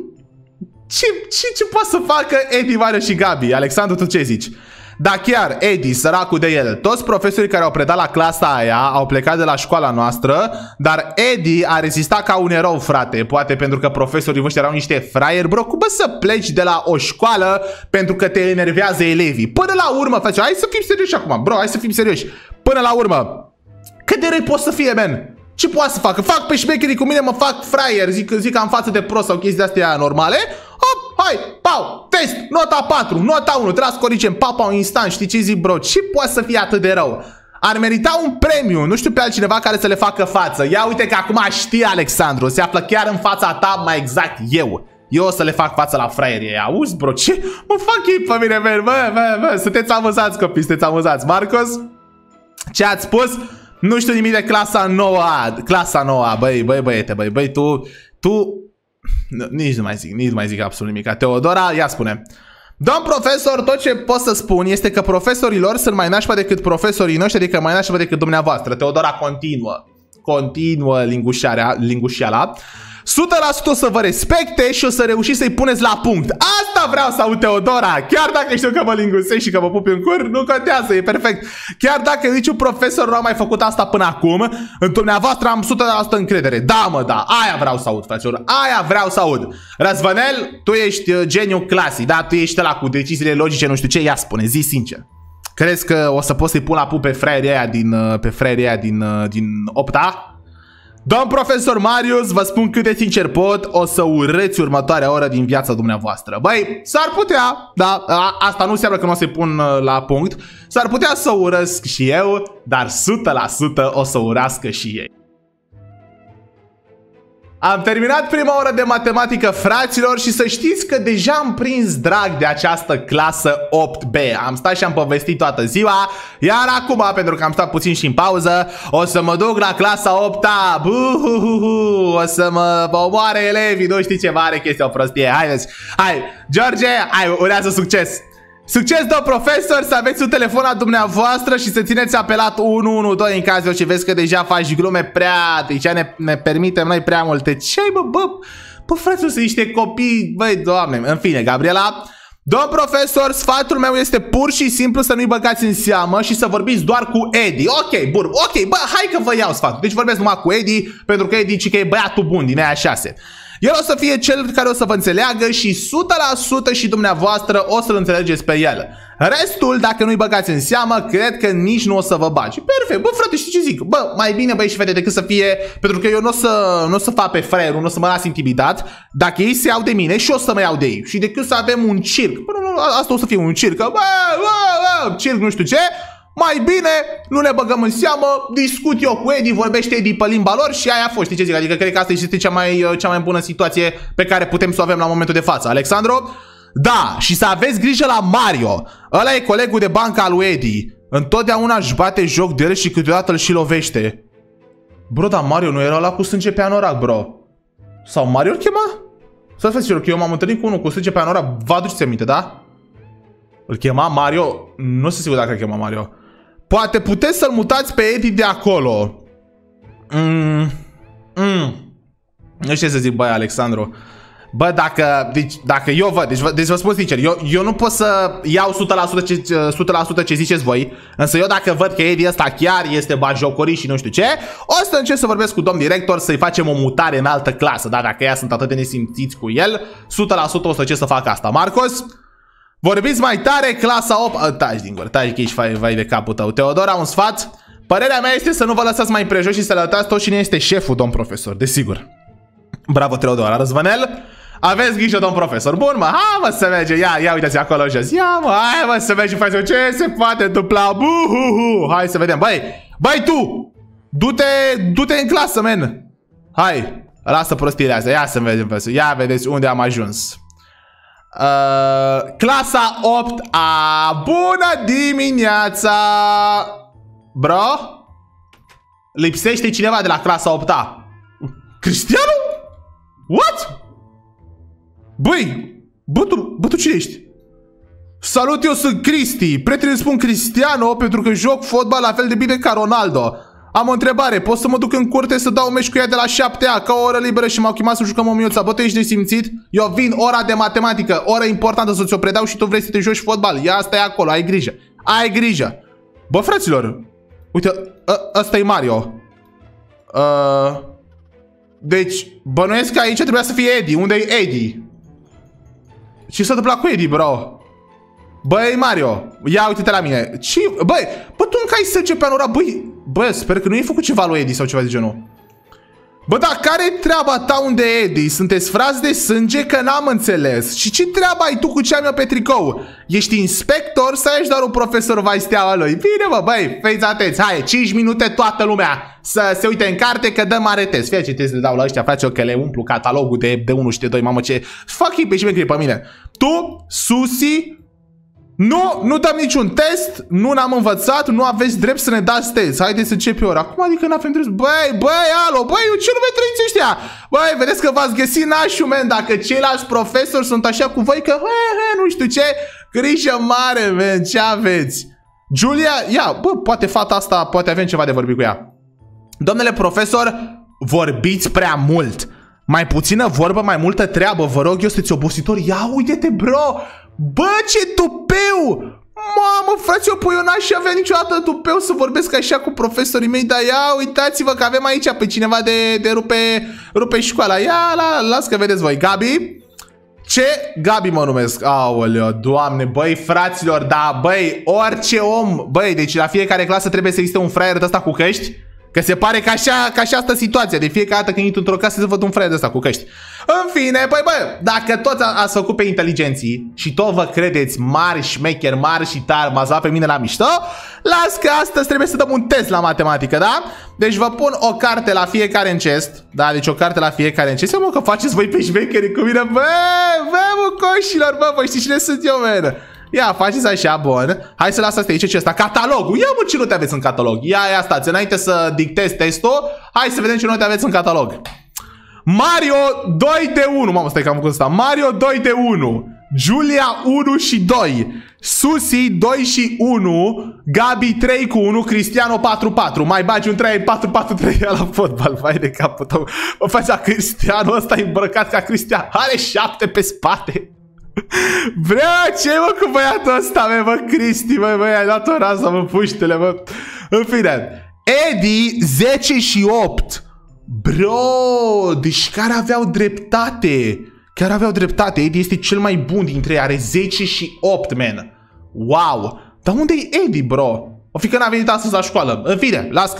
Ce poate să facă Eddie, Mario și Gabi? Alexandru, tu ce zici? Da, chiar, Eddie, săracul de el. Toți profesorii care au predat la clasa aia au plecat de la școala noastră, dar Eddie a rezistat ca un erou, frate. Poate pentru că profesorii voștri erau niște fraieri. Bro, cum să pleci de la o școală pentru că te enervează elevii? Până la urmă, face, hai să fim serioși acum, bro, hai să fim serioși. Până la urmă, cât de răi poți să fie, man? Ce poate să facă? Fac pe șmecherii cu mine, mă fac fraier, zic că am față de prost sau chestii de-astea normale. Hop, hai, pau, test, nota 4, nota 1, trebuie să corigem, pau, instant, știi ce zic, bro? Ce poate să fie atât de rău? Ar merita un premiu, nu știu pe altcineva care să le facă față. Ia uite că acum știe Alexandru, se află chiar în fața ta, mai exact eu. Eu o să le fac față la fraierii. Auzi, bro, ce? Mă fac ei pe mine, man, bă, sunteți amuzați, copii, sunteți amuzați. Marcos, ce ați spus? Nu știu nimic de clasa 9A. Clasa 9A, băiete, băi, tu... Nici nu mai zic absolut nimic. Teodora, ia spune. Domn profesor, tot ce pot să spun este că profesorii lor sunt mai nașpa decât profesorii noștri, adică mai nașpa decât dumneavoastră. Teodora continuă lingușeala. 100% o să vă respecte și o să reușiți să-i puneți la punct. Asta vreau să aud, Teodora. Chiar dacă știu că mă lingusești și că mă pupi în cur, nu contează, e perfect. Chiar dacă niciun profesor nu a mai făcut asta până acum, în dumneavoastră am 100% încredere. Da, mă, da, aia vreau să aud, fraților. Aia vreau să aud. Răzvănel, tu ești geniu clasic, da? Tu ești ăla cu deciziile logice, nu știu ce, ia spune, zi sincer. Crezi că o să poți să-i pun la pup pe fraierii aia din 8A? Domn profesor Marius, vă spun cât de sincer pot, o să urâți următoarea oră din viața dumneavoastră. Băi, s-ar putea, da, asta nu înseamnă că nu o să-i pun la punct. S-ar putea să urăsc și eu, dar 100% o să urască și ei. Am terminat prima oră de matematică, fraților, și să știți că deja am prins drag de această clasă 8B. Am stat și am povestit toată ziua, iar acum, pentru că am stat puțin și în pauză, o să mă duc la clasa 8A. O să mă omoare elevii, nu știi ce mare chestie, o prostie. Haideți, hai, George, hai, urează succes! Succes, domn profesor, să aveți un telefon la dumneavoastră și să țineți apelat 112 în cazul și vezi că deja faci glume prea... Deja ne permitem noi prea multe. Ce-ai, bă, fraților, sunt niște copii, băi, doamne. În fine, Gabriela, domn profesor, sfatul meu este pur și simplu să nu-i băgați în seamă și să vorbiți doar cu Eddie. Ok, bun, ok, bă, hai că vă iau sfatul. Deci vorbesc numai cu Eddie, pentru că Eddie zice că e băiatul bun din aia 6. El o să fie cel care o să vă înțeleagă și 100% și dumneavoastră o să-l înțelegeți pe el. Restul, dacă nu-i băgați în seamă, cred că nici nu o să vă bagi. Perfect, bă frate, știi ce zic? Bă, mai bine băieți și fete decât să fie, pentru că eu nu o să fac pe fraierul, nu o să mă las intimidat, dacă ei se iau de mine și o să mă iau de ei. Și decât să avem un circ, bă, nu, asta o să fie un circ, bă, circ nu știu ce. Mai bine nu ne băgăm în seamă, discut eu cu Eddie, vorbește Eddie pe limba lor și aia a fost, știi ce zic? Adică cred că asta este cea mai bună situație pe care putem să o avem la momentul de față. Alexandru? Da, și să aveți grijă la Mario. Ăla e colegul de bancă al lui Eddie. Întotdeauna își bate joc de el și câteodată îl și lovește. Bro, dar Mario nu era ăla cu sânge pe anorac, bro? Sau Mario îl chema? Să faceți că eu m-am întâlnit cu unul cu sânge pe anorac, vă aduceți aminte, da? Îl chema Mario? Nu sunt sigur dacă îl chema Mario. Poate puteți să-l mutați pe Eddie de acolo. Nu știu ce să zic, băi, Alexandru. Bă, dacă eu văd, deci vă spun sincer, eu nu pot să iau 100% ce ziceți voi, însă eu dacă văd că Eddie ăsta chiar este bajocorit și nu știu ce, o să încerc să vorbesc cu domn director să-i facem o mutare în altă clasă, da? Dacă ea sunt atât de nesimțiți cu el, 100% o să încerc să fac asta. Marcos? Vorbiți mai tare, clasa 8... Taci din gură, taci că ești vai de capul tău. Teodora, un sfat? Părerea mea este să nu vă lăsați mai împrejur și să lăsați tot cine este șeful, domn profesor, desigur. Bravo, Teodora. Răzvănel? Aveți grijă, domn profesor. Bun, mă, hai mă să merge. Ia uitați acolo jos. Ia mă, hai mă să merge. Faci ce se poate întâmpla? Buhuhu. Hai să vedem. Băi tu! Du-te în clasă, men. Hai, lasă prostiile astea. Ia să vedem. Ia vedeți unde am ajuns. Clasa 8A. Bună dimineața! Bro? Lipsește cineva de la clasa 8-a. Cristiano? What? Băi, bă, tu cine ești? Salut, eu sunt Cristi. Prietenii spun Cristiano pentru că joc fotbal la fel de bine ca Ronaldo. Am o întrebare, pot să mă duc în curte să dau meci cu ea de la 7A ca o oră liberă și m-au chemat să jucăm o minuță? Bă, tu ești de simțit? Eu vin ora de matematică, oră importantă să ți-o predau și tu vrei să te joci fotbal. Ia asta e acolo, ai grijă. Ai grijă. Bă, fraților, uite, ăsta e Mario. Deci, bănuiesc că aici trebuia să fie Eddie. Unde e Eddie? Ce s-a întâmplat cu Eddie, bro? Băi, Mario, ia uite-te la mine. Ce? Băi, bă, tu încă ai sânge pe anora. Băi, bă, sper că nu ai făcut ceva lui Eddie sau ceva de genul. Bă, dar care-i treaba ta unde e Eddie? Sunteți frați de sânge? Că n-am înțeles. Și ce treaba ai tu cu ce am eu pe tricou? Ești inspector sau ești doar un profesor vai steaua lui? Bine, bă, băi, fiți atenți. Hai, 5 minute toată lumea să se uite în carte că dăm mare test. Fie ce test le dau la ăștia, frate, că le umplu catalogul de 1 și de 2. Mamă, ce... Fuck pe și pe mine. Tu, Susi... Nu dăm niciun test, nu n-am învățat, nu aveți drept să ne dați test. Haideți să începe ora. Cum adică n-avem drept? Băi, alo, băi, ce nume trăiți ăștia? Băi, vedeți că v-ați găsit nașul, man, dacă ceilalți profesori sunt așa cu voi că, nu știu ce, grijă mare, man, ce aveți? Julia, ia, bă, poate fata asta, poate avem ceva de vorbit cu ea. Domnule profesor, vorbiți prea mult. Mai puțină vorbă, mai multă treabă, vă rog, eu sunteți obositor. Ia uite-te, bro! Bă, ce tupeu! Mamă, frate, eu n-aș avea niciodată tupeu să vorbesc așa cu profesorii mei. Dar ia, uitați-vă că avem aici pe cineva de rupe școala. Ia, las că vedeți voi. Gabi? Ce? Gabi mă numesc. Aoleo, doamne, băi, fraților, da, băi, orice om. Băi, deci la fiecare clasă trebuie să existe un fraier de ăsta cu căști. Că se pare că așa asta situația. De fiecare dată când intru într-o casă să văd un fraier de ăsta cu căști. În fine, băi, dacă toți ați făcut pe inteligenții și tot vă credeți mari, șmecheri, mari și tari, m-ați luat pe mine la mișto, las că astăzi trebuie să dăm un test la matematică, da? Deci vă pun o carte la fiecare în chest. Da, deci o carte la fiecare în chest. Mă, că faceți voi pe șmecheri cu mine. Bă, coșilor, bă, voi știți cine sunt eu, man. Ia, faceți așa, bun. Hai să las asta aici, ce ăsta? Catalogul. Ia, mă, ce note aveți în catalog? Ia, stați, înainte să dictez testul, hai să vedem ce note aveți în catalog. Mario 2 de 1. Mamă, stai că am făcut asta. Mario 2 de 1. Julia 1 și 2. Susi 2 și 1. Gabi 3 cu 1. Cristiano 4-4. Mai bagi un 3, 4-4-3 la fotbal. Vai de capul tău. Mă facea Cristiano ăsta îmbrăcat ca Cristiano. Are 7 pe spate. Vrea, ce mă cu băiatul ăsta, mă, Cristi, mă, ai dat o rază, mă, puștele, mă. În fine, Eddie 10 și 8. Bro, deci care aveau dreptate. Chiar aveau dreptate, Eddie este cel mai bun dintre ei, are 10 și 8, man. Wow, dar unde e Eddie, bro? O fi că n-a venit astăzi la școală. În fine, las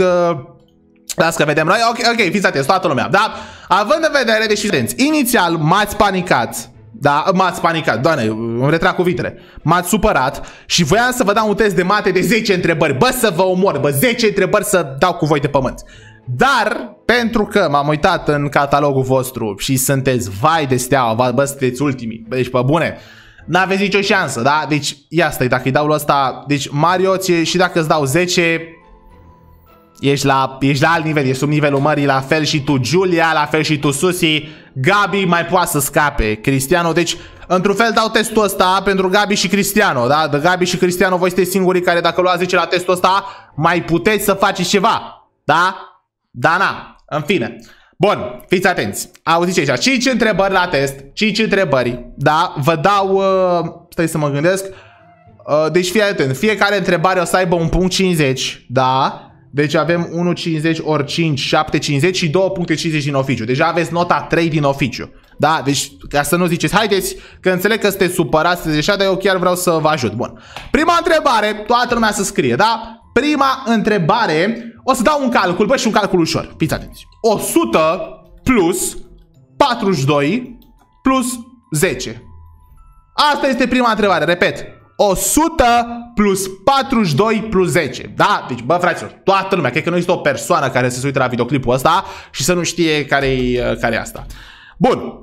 că vedem noi. Ok, fiți atenți, toată lumea. Da, având în vedere, deși inițial m-ați panicat. Da, m-ați panicat, doamne, îmi retrag cuvintele. M-ați supărat și voiam să vă dau un test de mate de 10 întrebări. Bă, să vă omor, bă, 10 întrebări să dau cu voi de pământ. Dar, pentru că m-am uitat în catalogul vostru și sunteți vai de steaua, bă, sunteți ultimii. Deci, pe bune, n-aveți nicio șansă, da? Deci, ia stai, dacă îi dau la ăsta. Deci, Mario, și dacă îți dau 10... Ești la alt nivel, ești sub nivelul mării, la fel și tu, Julia, la fel și tu, Susi. Gabi mai poate să scape, Cristiano, deci într-un fel dau testul ăsta pentru Gabi și Cristiano, da? De Gabi și Cristiano voi sunteți singurii care dacă luați 10 la testul ăsta mai puteți să faceți ceva, da? Da, na, în fine. Bun, fiți atenți, auziți aici, 5 întrebări la test, 5 întrebări, da? Vă dau, stai să mă gândesc, deci fii atent, fiecare întrebare o să aibă un punct 50, da? Deci avem 1,50 ori 5, 7,50 și 2,50 din oficiu. Deja aveți nota 3 din oficiu. Da? Deci ca să nu ziceți, haideți, că înțeleg că sunteți supărați, deja, dar eu chiar vreau să vă ajut. Bun. Prima întrebare, toată lumea să scrie, da? Prima întrebare, o să dau un calcul, bă, și un calcul ușor. Fiți atenți. 100 plus 42 plus 10. Asta este prima întrebare, repet. 100 plus 42 plus 10. Da? Deci, bă, fraților, toată lumea, cred că nu există o persoană care să se uite la videoclipul ăsta și să nu știe care e asta. Bun.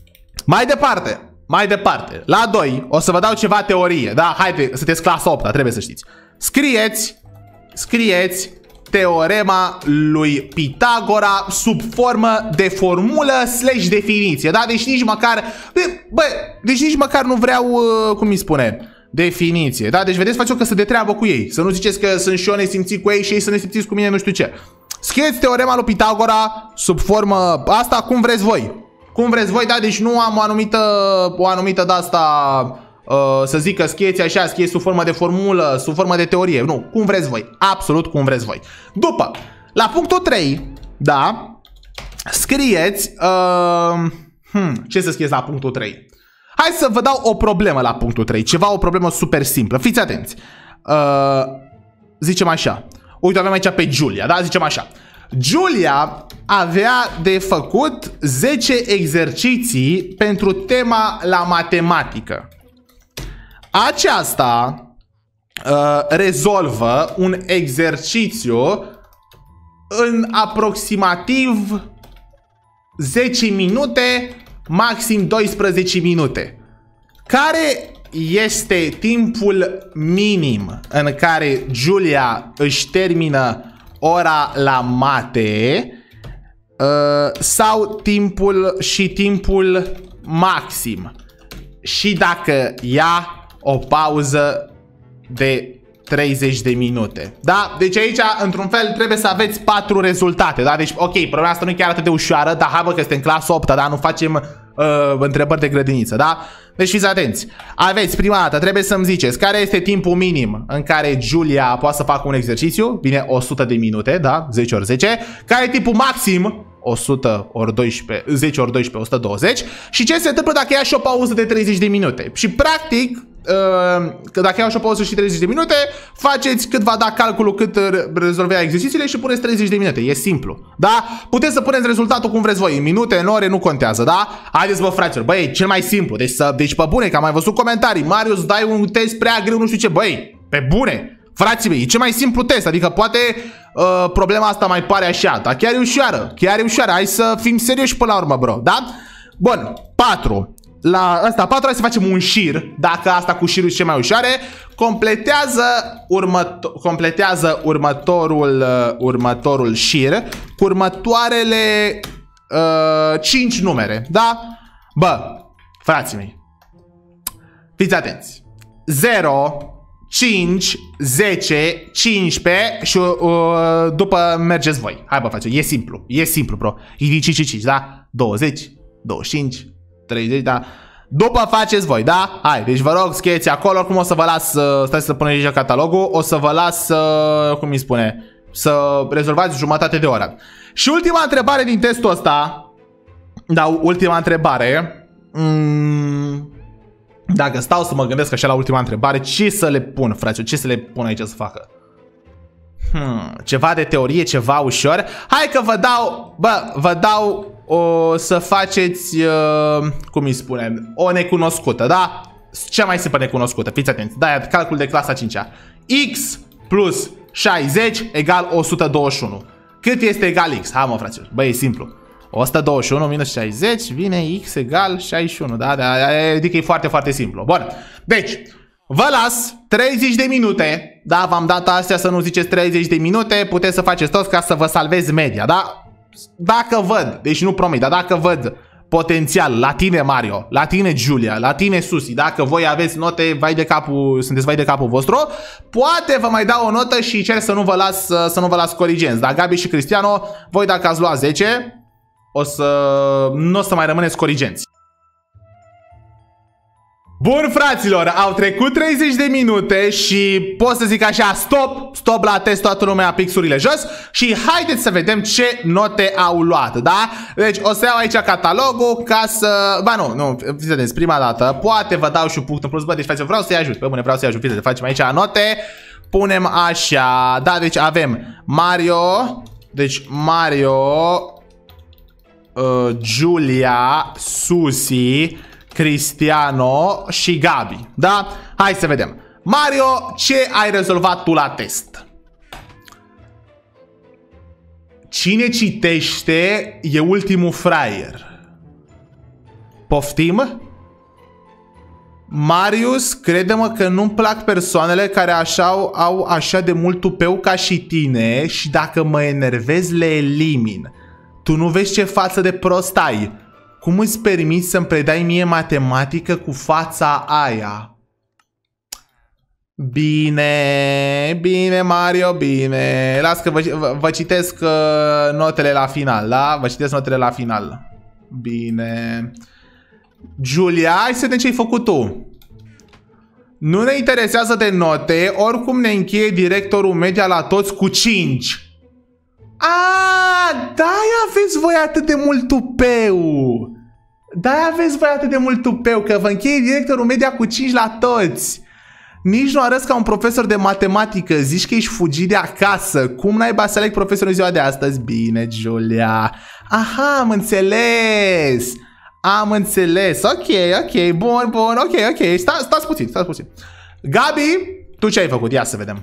Mai departe. La 2 o să vă dau ceva teorie, da? Haide, sunteți clasa 8-a, trebuie să știți. scrieți teorema lui Pitagora sub formă de formulă / definiție, da? Deci nici măcar, bă, deci nici măcar nu vreau, cum îi spune, definiție, da? Deci vedeți, faceți-o că se de treabă cu ei. Să nu ziceți că sunt și eu nesimțit cu ei și ei să ne simțiți cu mine nu știu ce. Scrieți teorema lui Pitagora sub formă asta cum vreți voi. Cum vreți voi, da? Deci nu am o anumită de asta, să zic că scrieți așa, scrieți sub formă de formulă, sub formă de teorie. Nu, cum vreți voi. Absolut cum vreți voi. După, la punctul 3, da? Scrieți, ce să scrieți la punctul 3? Hai să vă dau o problemă la punctul 3. Ceva, o problemă super simplă. Fiți atenți. Zicem așa. Uite, avem aici pe Giulia, da? Zicem așa. Giulia avea de făcut 10 exerciții pentru tema la matematică. Aceasta rezolvă un exercițiu în aproximativ 10 minute, maxim 12 minute. Care este timpul minim în care Giulia își termină ora la mate sau timpul maxim? Și dacă ia o pauză de 30 de minute. Da? Deci aici, într-un fel, trebuie să aveți 4 rezultate. Da? Deci, ok, problema asta nu e chiar atât de ușoară, dar hai bă că suntem clasa 8, da? Nu facem întrebări de grădiniță, da? Deci fiți atenți. Aveți, prima dată, trebuie să-mi ziceți care este timpul minim în care Giulia poate să facă un exercițiu. Bine, 100 de minute, da? 10 ori 10. Care e timpul maxim? 100 ori 12, 10 ori 12, 120. Și ce se întâmplă dacă ia și o pauză de 30 de minute? Și practic, că dacă iau și o pauză și 30 de minute, faceți cât va da calculul, cât rezolvea exercițiile și puneți 30 de minute. E simplu, da? Puteți să puneți rezultatul cum vreți voi, în minute, în ore, nu contează, da? Haideți, bă, fraților, băi, cel mai simplu. Deci pe bune, că am mai văzut comentarii. Marius, dai un test prea greu, nu știu ce. Băi, pe bune, frații mei, e cel mai simplu test. Adică poate problema asta mai pare așa, dar chiar e ușoară. Chiar e ușoară, hai să fim serioși până la urmă, bro, da? Bun, 4. La asta 4, hai să facem un șir. Dacă asta cu șirul e cel mai ușoare, completează următorul șir cu următoarele 5 numere, da? Bă, frații mei, fiți atenți. 0, 5, 10, 15 și după mergeți voi. Hai bă, facem, e simplu, bro. 5, da? 20, 25, 30, da? După faceți voi, da? Hai, deci vă rog, scrieți acolo, oricum o să vă las, stai să puneți aici catalogul, o să vă las, cum îi spune, să rezolvați jumătate de oră. Și ultima întrebare din testul ăsta, da, ultima întrebare, dacă stau să mă gândesc așa la ultima întrebare, ce să le pun, frate, ce să le pun aici să facă? Ceva de teorie, ceva ușor. Hai că vă dau, bă, vă dau o să faceți, cum îi spunem, o necunoscută, da? Cea mai simplă necunoscută, fiți atenți, da, calcul de clasa 5-a. X plus 60 egal 121. Cât este egal X? Hai mă, fraților, bă, e simplu. 121 minus 60 vine X egal 61, da? Adică e foarte, foarte simplu. Bun, deci, vă las 30 de minute, da? V-am dat astea să nu ziceți 30 de minute, puteți să faceți toți ca să vă salvezi media, da? Dacă văd, deci nu promit, dar dacă văd potențial la tine Mario, la tine Giulia, la tine Susi, dacă voi aveți note, sunteți vai de capul vostru, poate vă mai dau o notă și cer să nu vă las corigenți. Dar Gabi și Cristiano, voi dacă ați luat 10, nu o să mai rămâneți corigenți. Bun, fraților, au trecut 30 de minute și pot să zic așa, stop la test, toată lumea pixurile jos și haideți să vedem ce note au luat, da? Deci o să iau aici catalogul ca să... Ba nu, vedeți, prima dată, poate vă dau și un punct în plus, bă, deci vreau să-i ajut, pe bune, vreau să-i ajut, fiți, facem aici note, punem așa, da, deci avem Mario, Giulia, Susi, Cristiano și Gabi, da? Hai să vedem. Mario, ce ai rezolvat tu la test? Cine citește e ultimul fraier. Poftim? Marius, crede-mă că nu-mi plac persoanele care au așa de mult tupeu ca și tine și dacă mă enervez le elimin. Tu nu vezi ce față de prost ai. Cum îți permiți să-mi predai mie matematică cu fața aia? Bine, bine Mario, bine. Las că vă citesc notele la final, da? Vă citesc notele la final. Bine. Julia, hai să vedem ce ai făcut tu. Nu ne interesează de note, oricum ne încheie directorul media la toți cu 5. Da-i aveți voi atât de mult tupeu. Da-i aveți voi atât de mult tupeu, că vă încheie directorul media cu 5 la toți. Nici nu arăți ca un profesor de matematică, zici că ești fugit de acasă. Cum n-ai să aleg profesorul în ziua de astăzi? Bine, Julia. Aha, am înțeles. Am înțeles. Ok, bun, ok. Stați puțin. Gabi, tu ce ai făcut? Ia să vedem.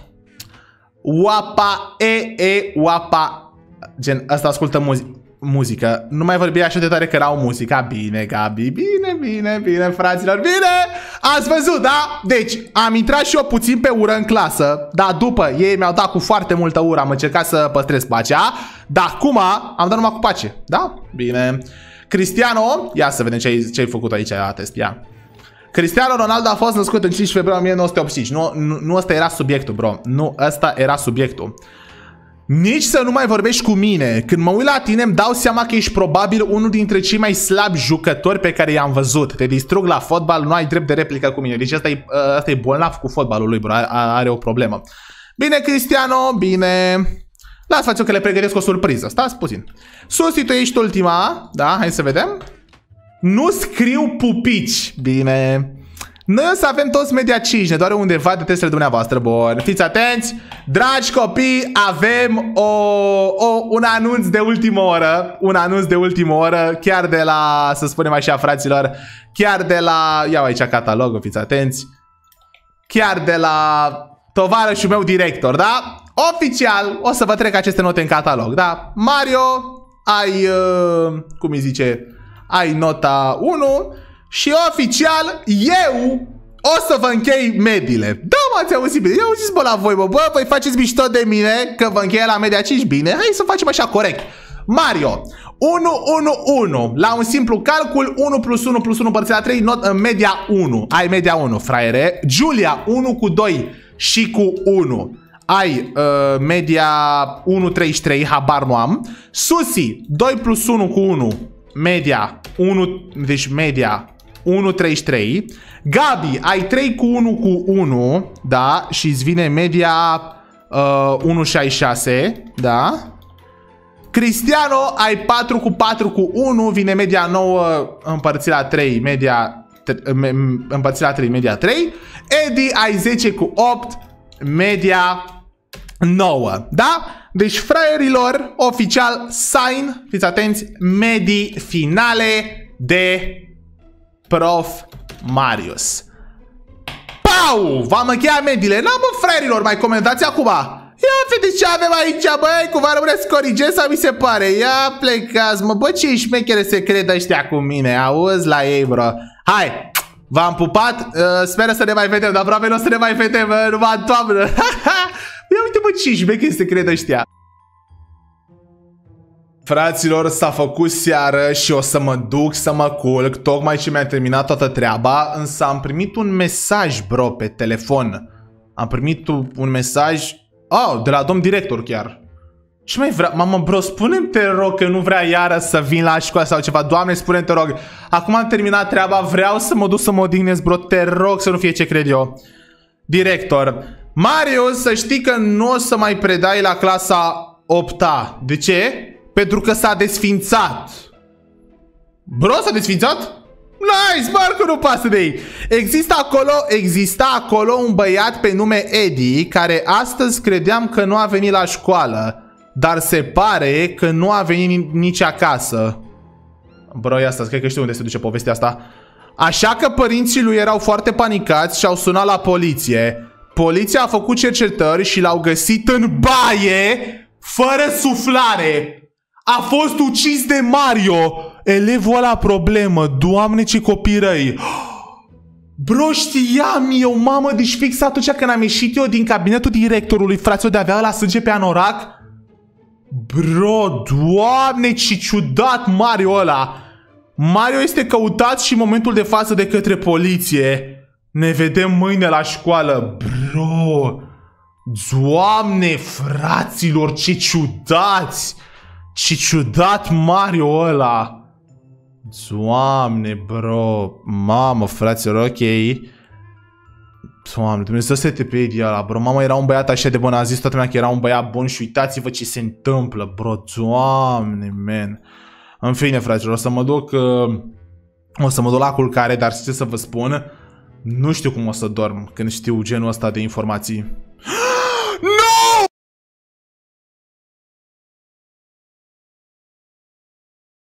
Uapa, uapa. Gen, ăsta ascultă muzică. Nu mai vorbi așa de tare că erau muzica. Bine, Gabi, bine, fraților, bine! Ați văzut, da? Deci, am intrat și eu puțin pe ură în clasă, dar după ei mi-au dat cu foarte multă ură, am încercat să păstrez pacea, dar acum am dat numai cu pace, da? Bine. Cristiano, ia să vedem ce ai făcut aici la test, ia. Cristiano Ronaldo a fost născut în 5 februarie 1985. Nu ăsta era subiectul, bro. Nu ăsta era subiectul. Nici să nu mai vorbești cu mine. Când mă uit la tine îmi dau seama că ești probabil unul dintre cei mai slabi jucători pe care i-am văzut. Te distrug la fotbal, nu ai drept de replică cu mine. Deci ăsta e bolnav cu fotbalul lui, bro. Are o problemă. Bine, Cristiano, bine. Las-o că le pregătesc o surpriză. Stați puțin. Susi, tu ești ultima. Da, hai să vedem. Nu scriu pupici. Bine. Noi o să avem toți media 5, ne doare undeva de testele dumneavoastră. Bun, fiți atenți. Dragi copii, avem un anunț de ultimă oră. Un anunț de ultimă oră. Chiar de la, să spunem așa, fraților, chiar de la, iau aici catalogul, fiți atenți. Chiar de la tovarășul meu director, da? Oficial, o să vă trec aceste note în catalog, da? Mario, ai, cum îi zice, ai nota 1 și oficial eu o să vă închei mediile. Da, m-ați auzit bine. Eu au zis, bă, la voi, bă, voi faceți mișto de mine că vă încheie la media 5, bine? Hai să facem așa corect. Mario, 1, la un simplu calcul, 1 plus 1 plus 1 împărțit la 3, not, în media 1. Ai media 1, fraiere. Julia, 1 cu 2 și cu 1. Ai media 1,33, habar nu am. Susi, 2 plus 1 cu 1, media 1, deci media 1,33. Gabi, ai 3 cu 1 cu 1, da, și îți vine media 1,66, da. Cristiano, ai 4 cu 4 cu 1, vine media 9 împărțit la 3, media împărțit la 3, media 3. Edi, ai 10 cu 8, media 9, da? Deci, fraierilor, oficial, sign, fiți atenți, medii finale de Prof. Marius. Pau! V-am încheiat mediile. Na, mă, fraierilor, mai comentați acum. Ia vedeți ce avem aici, băi, cumva rămâne să corigez sau mi se pare. Ia plecați, mă, bă, ce șmechere se cred ăștia cu mine, auzi la ei, bro. Hai, v-am pupat, sper să ne mai vedem, dar probabil o să ne mai vedem numai în toamnă. Ia uite, bă, ce șmechere se cred ăștia. Fraților, s-a făcut seară și o să mă duc să mă culc, tocmai ce mi-a terminat toată treaba, însă am primit un mesaj, bro, pe telefon. Am primit un mesaj, de la domn director chiar. Ce mai vrea? Mamă, bro, spune-mi, te rog, că nu vrea iară să vin la școală sau ceva. Doamne, spune-mi, te rog. Acum am terminat treaba, vreau să mă duc să mă odihnesc, bro, te rog să nu fie ce cred eu. Director, Marius, să știi că nu o să mai predai la clasa 8-a. De ce? Pentru că s-a desfințat. Bro, s-a desfințat? Nice, Marco, nu pasă de ei. Exista acolo un băiat pe nume Eddie, care astăzi credeam că nu a venit la școală, dar se pare că nu a venit nici acasă. Bro, ia asta, cred că știu unde se duce povestea asta. Așa că părinții lui erau foarte panicați și au sunat la poliție. Poliția a făcut cercetări și l-au găsit în baie, fără suflare. A fost ucis de Mario, elevul ăla problemă. Doamne, ce copii răi. Bro, știam eu, mamă, deci fix atunci când am ieșit eu din cabinetul directorului, fraților, de avea ăla sânge pe anorac. Bro, doamne, ce ciudat Mario ăla. Mario este căutat și în momentul de față de către poliție. Ne vedem mâine la școală. Bro, doamne, fraților, ce ciudați. Ce ciudat Mario ăla. Doamne, bro. Mamă, fraților, ok. Doamne, Dumnezeu să te pe ăla, bro. Mamă, era un băiat așa de bun. A zis toată lumea că era un băiat bun și uitați-vă ce se întâmplă, bro. Doamne, man. În fine, fraților, o să mă duc la culcare, dar ce să vă spun, nu știu cum o să dorm când știu genul ăsta de informații.